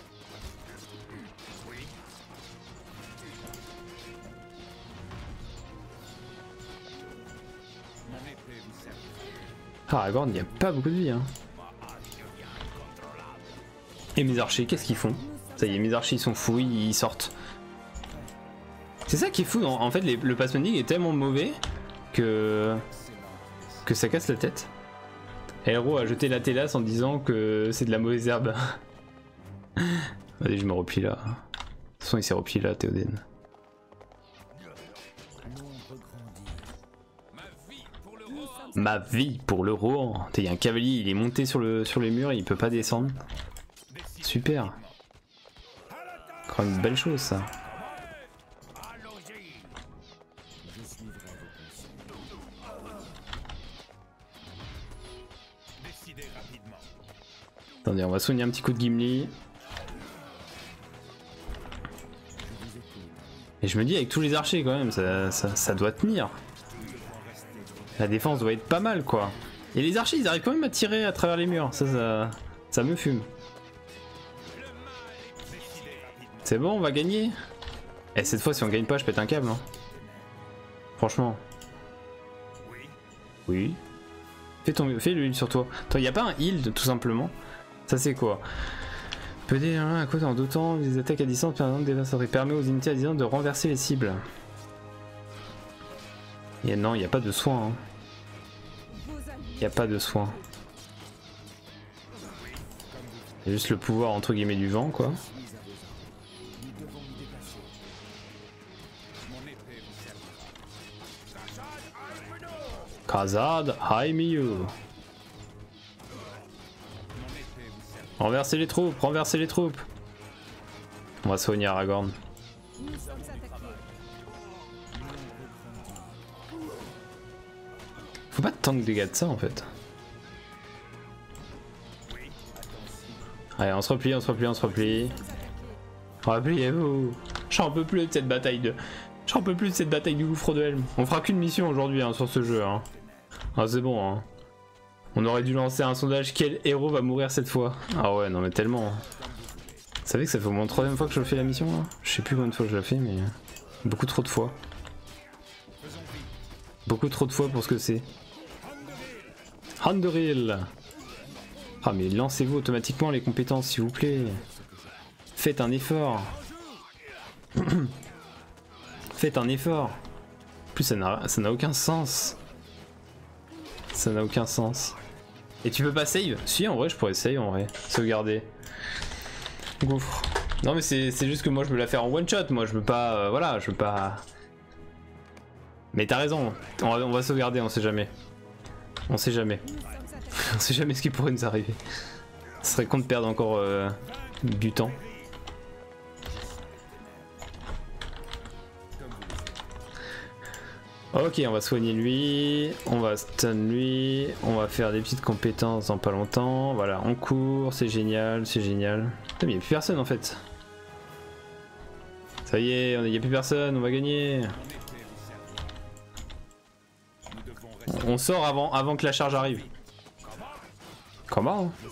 Ah, Aragorn, il n'y a pas beaucoup de vie. Hein. Et mes archers, qu'est-ce qu'ils font? Ça y est, mes archers ils sont fous, ils sortent. C'est ça qui est fou, en fait le pass-mending est tellement mauvais que ça casse la tête. Elro a jeté la télasse en disant que c'est de la mauvaise herbe. Allez, je me replie là. De toute façon, il s'est replié là, Théoden. Ma vie pour le Rohan. Il y a un cavalier, il est monté sur les murs, il peut pas descendre. Super. Encore une belle chose ça. Attendez, on va soigner un petit coup de Gimli. Et je me dis avec tous les archers quand même, ça doit tenir. La défense doit être pas mal quoi. Et les archers ils arrivent quand même à tirer à travers les murs. Ça me fume. C'est bon, on va gagner. Et cette fois si on gagne pas je pète un câble hein. Franchement. Oui. Fais le heal sur toi. Attends, y a pas un heal tout simplement? Ça c'est quoi? Peut-être à cause en d'autant des attaques à distance dévastatrices permet aux unités à distance de renverser les cibles. Non, il n'y a pas de soin. Hein. Il n'y a pas de soin. Il y a juste le pouvoir entre guillemets du vent quoi. Khazad Haimiyu. Renversez les troupes, renversez les troupes. On va soigner Aragorn. Faut pas tant de dégâts de ça en fait. Allez, on se replie, on se replie, on se replie. Repliez-vous. J'en peux plus de cette bataille de... J'en peux plus de cette bataille du gouffre de Helm. On fera qu'une mission aujourd'hui hein, sur ce jeu. Hein. Ah c'est bon hein. On aurait dû lancer un sondage, quel héros va mourir cette fois? Ah ouais non mais tellement. Vous savez que ça fait au moins la 3e fois que je fais la mission là. Je sais plus combien de fois je la fais mais... Beaucoup trop de fois. Beaucoup trop de fois pour ce que c'est. Andoril. Ah mais lancez-vous automatiquement les compétences s'il vous plaît. Faites un effort. Faites un effort. En plus ça n'a aucun sens. Ça n'a aucun sens. Et tu peux pas save? Si en vrai je pourrais save en vrai. Sauvegarder. Gouffre. Non mais c'est juste que moi je veux la faire en one shot. Moi je veux pas... voilà je veux pas... Mais t'as raison. On va sauvegarder, on sait jamais. On sait jamais. On sait jamais ce qui pourrait nous arriver. Ce serait con de perdre encore du temps. Ok, on va soigner lui, on va stun lui, on va faire des petites compétences dans pas longtemps. Voilà, on court, c'est génial, c'est génial. Putain, mais il n'y a plus personne en fait. Ça y est, il n'y a plus personne, on va gagner. On sort avant que la charge arrive. Comment?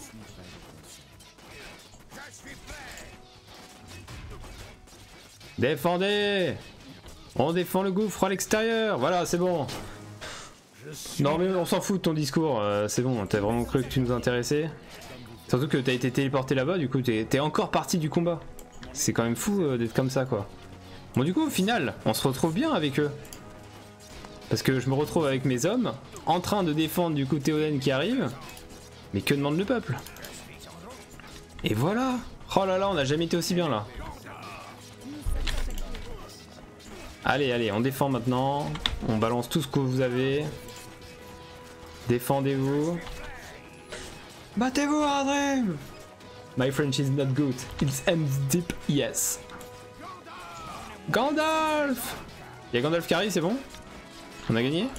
Défendez! On défend le gouffre à l'extérieur, voilà c'est bon. Non mais on s'en fout de ton discours, c'est bon, t'as vraiment cru que tu nous intéressais. Surtout que t'as été téléporté là-bas, du coup t'es encore parti du combat. C'est quand même fou d'être comme ça quoi. Bon du coup au final, on se retrouve bien avec eux. Parce que je me retrouve avec mes hommes, en train de défendre du coup Théoden qui arrive. Mais que demande le peuple? Et voilà. Oh là là, on n'a jamais été aussi bien là. Allez, allez, on défend maintenant. On balance tout ce que vous avez. Défendez-vous. Battez-vous, Adrem! My French is not good. It ends deep, yes. Gandalf! Y'a Gandalf qui arrive, c'est bon? On a gagné?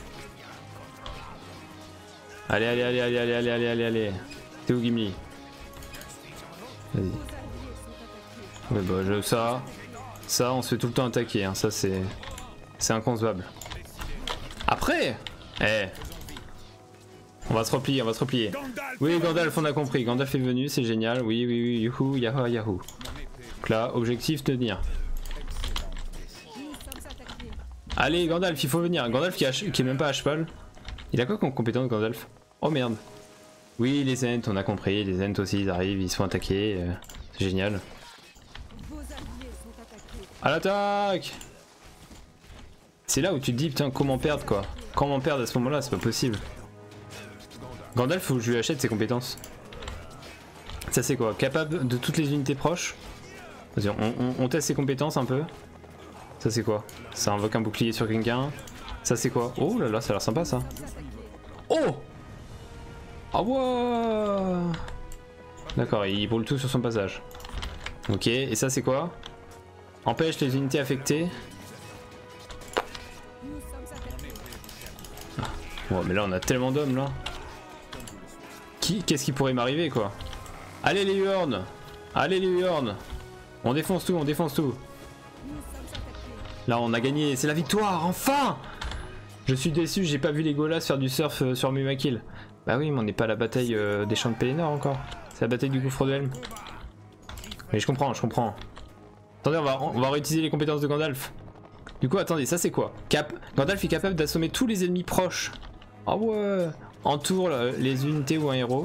Allez, allez, allez, allez, allez, allez, allez, allez, allez. T'es où Gimli? Vas-y. Ouais bah ça on se fait tout le temps attaquer, hein. Ça c'est inconcevable. Après, on va se replier, on va se replier. Oui Gandalf on a compris, Gandalf est venu, c'est génial, oui oui oui, youhou, yahoo yahoo. Donc là, objectif tenir. Allez Gandalf, il faut venir, Gandalf qui est même pas à cheval. Il a quoi comme compétence Gandalf? Oh merde. Oui les Ents, on a compris, les Ents aussi ils arrivent, ils se font attaquer, c'est génial. À l'attaque! C'est là où tu te dis putain comment perdre quoi. Comment perdre à ce moment là, c'est pas possible. Gandalf faut que je lui achète ses compétences. Ça c'est quoi? Capable de toutes les unités proches. Vas-y on teste ses compétences un peu. Ça c'est quoi? Ça invoque un bouclier sur quelqu'un. Ça c'est quoi? Oh là là ça a l'air sympa ça. Oh! Ah ouais! D'accord, il brûle tout sur son passage. Ok, et ça c'est quoi? Empêche les unités affectées. Ah. Bon, mais là on a tellement d'hommes là. Qu'est-ce qui pourrait m'arriver quoi? Allez les Huorns! Allez les Huorns! On défonce tout, on défonce tout. Là on a gagné, c'est la victoire, enfin! Je suis déçu, j'ai pas vu les Legolas faire du surf sur Mumakil. Bah oui, mais on n'est pas à la bataille des champs de Pelennor encore. C'est la bataille du gouffre de Helm. Mais je comprends, je comprends. Attendez, on va réutiliser les compétences de Gandalf. Du coup, attendez, ça c'est quoi? Gandalf est capable d'assommer tous les ennemis proches. Ah ouais. Entoure les unités ou un héros.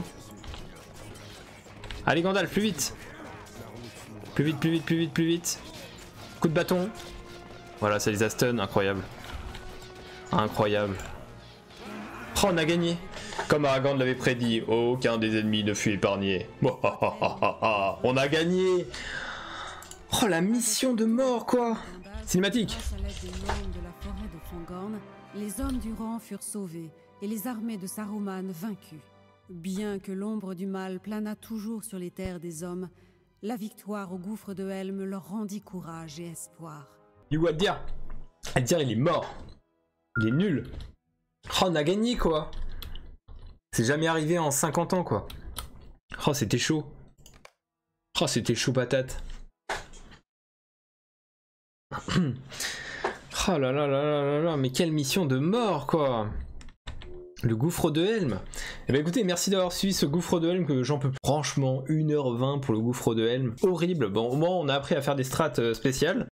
Allez Gandalf, plus vite. Plus vite, plus vite, plus vite, plus vite. Coup de bâton. Voilà, ça les a stun, incroyable. Incroyable. Oh, on a gagné. Comme Aragorn l'avait prédit, aucun des ennemis ne fut épargné. On a gagné. Oh, la mission de mort, quoi. Cinématique. Grâce à l'aide des gnomes de la forêt de Fangorn, les hommes du rang furent sauvés et les armées de Saruman vaincues. Bien que l'ombre du mal planât toujours sur les terres des hommes, la victoire au gouffre de Helm leur rendit courage et espoir. Du coup, à dire, il est mort. Il est nul. Oh, on a gagné, quoi. C'est jamais arrivé en 50 ans, quoi. Oh, c'était chaud. Oh, c'était chaud patate. Oh là là là là là là, mais quelle mission de mort, quoi. Le gouffre de Helm. Eh ben écoutez, merci d'avoir suivi ce gouffre de Helm que j'en peux plus. Franchement, 1h20 pour le gouffre de Helm. Horrible. Bon, au moins on a appris à faire des strats spéciales.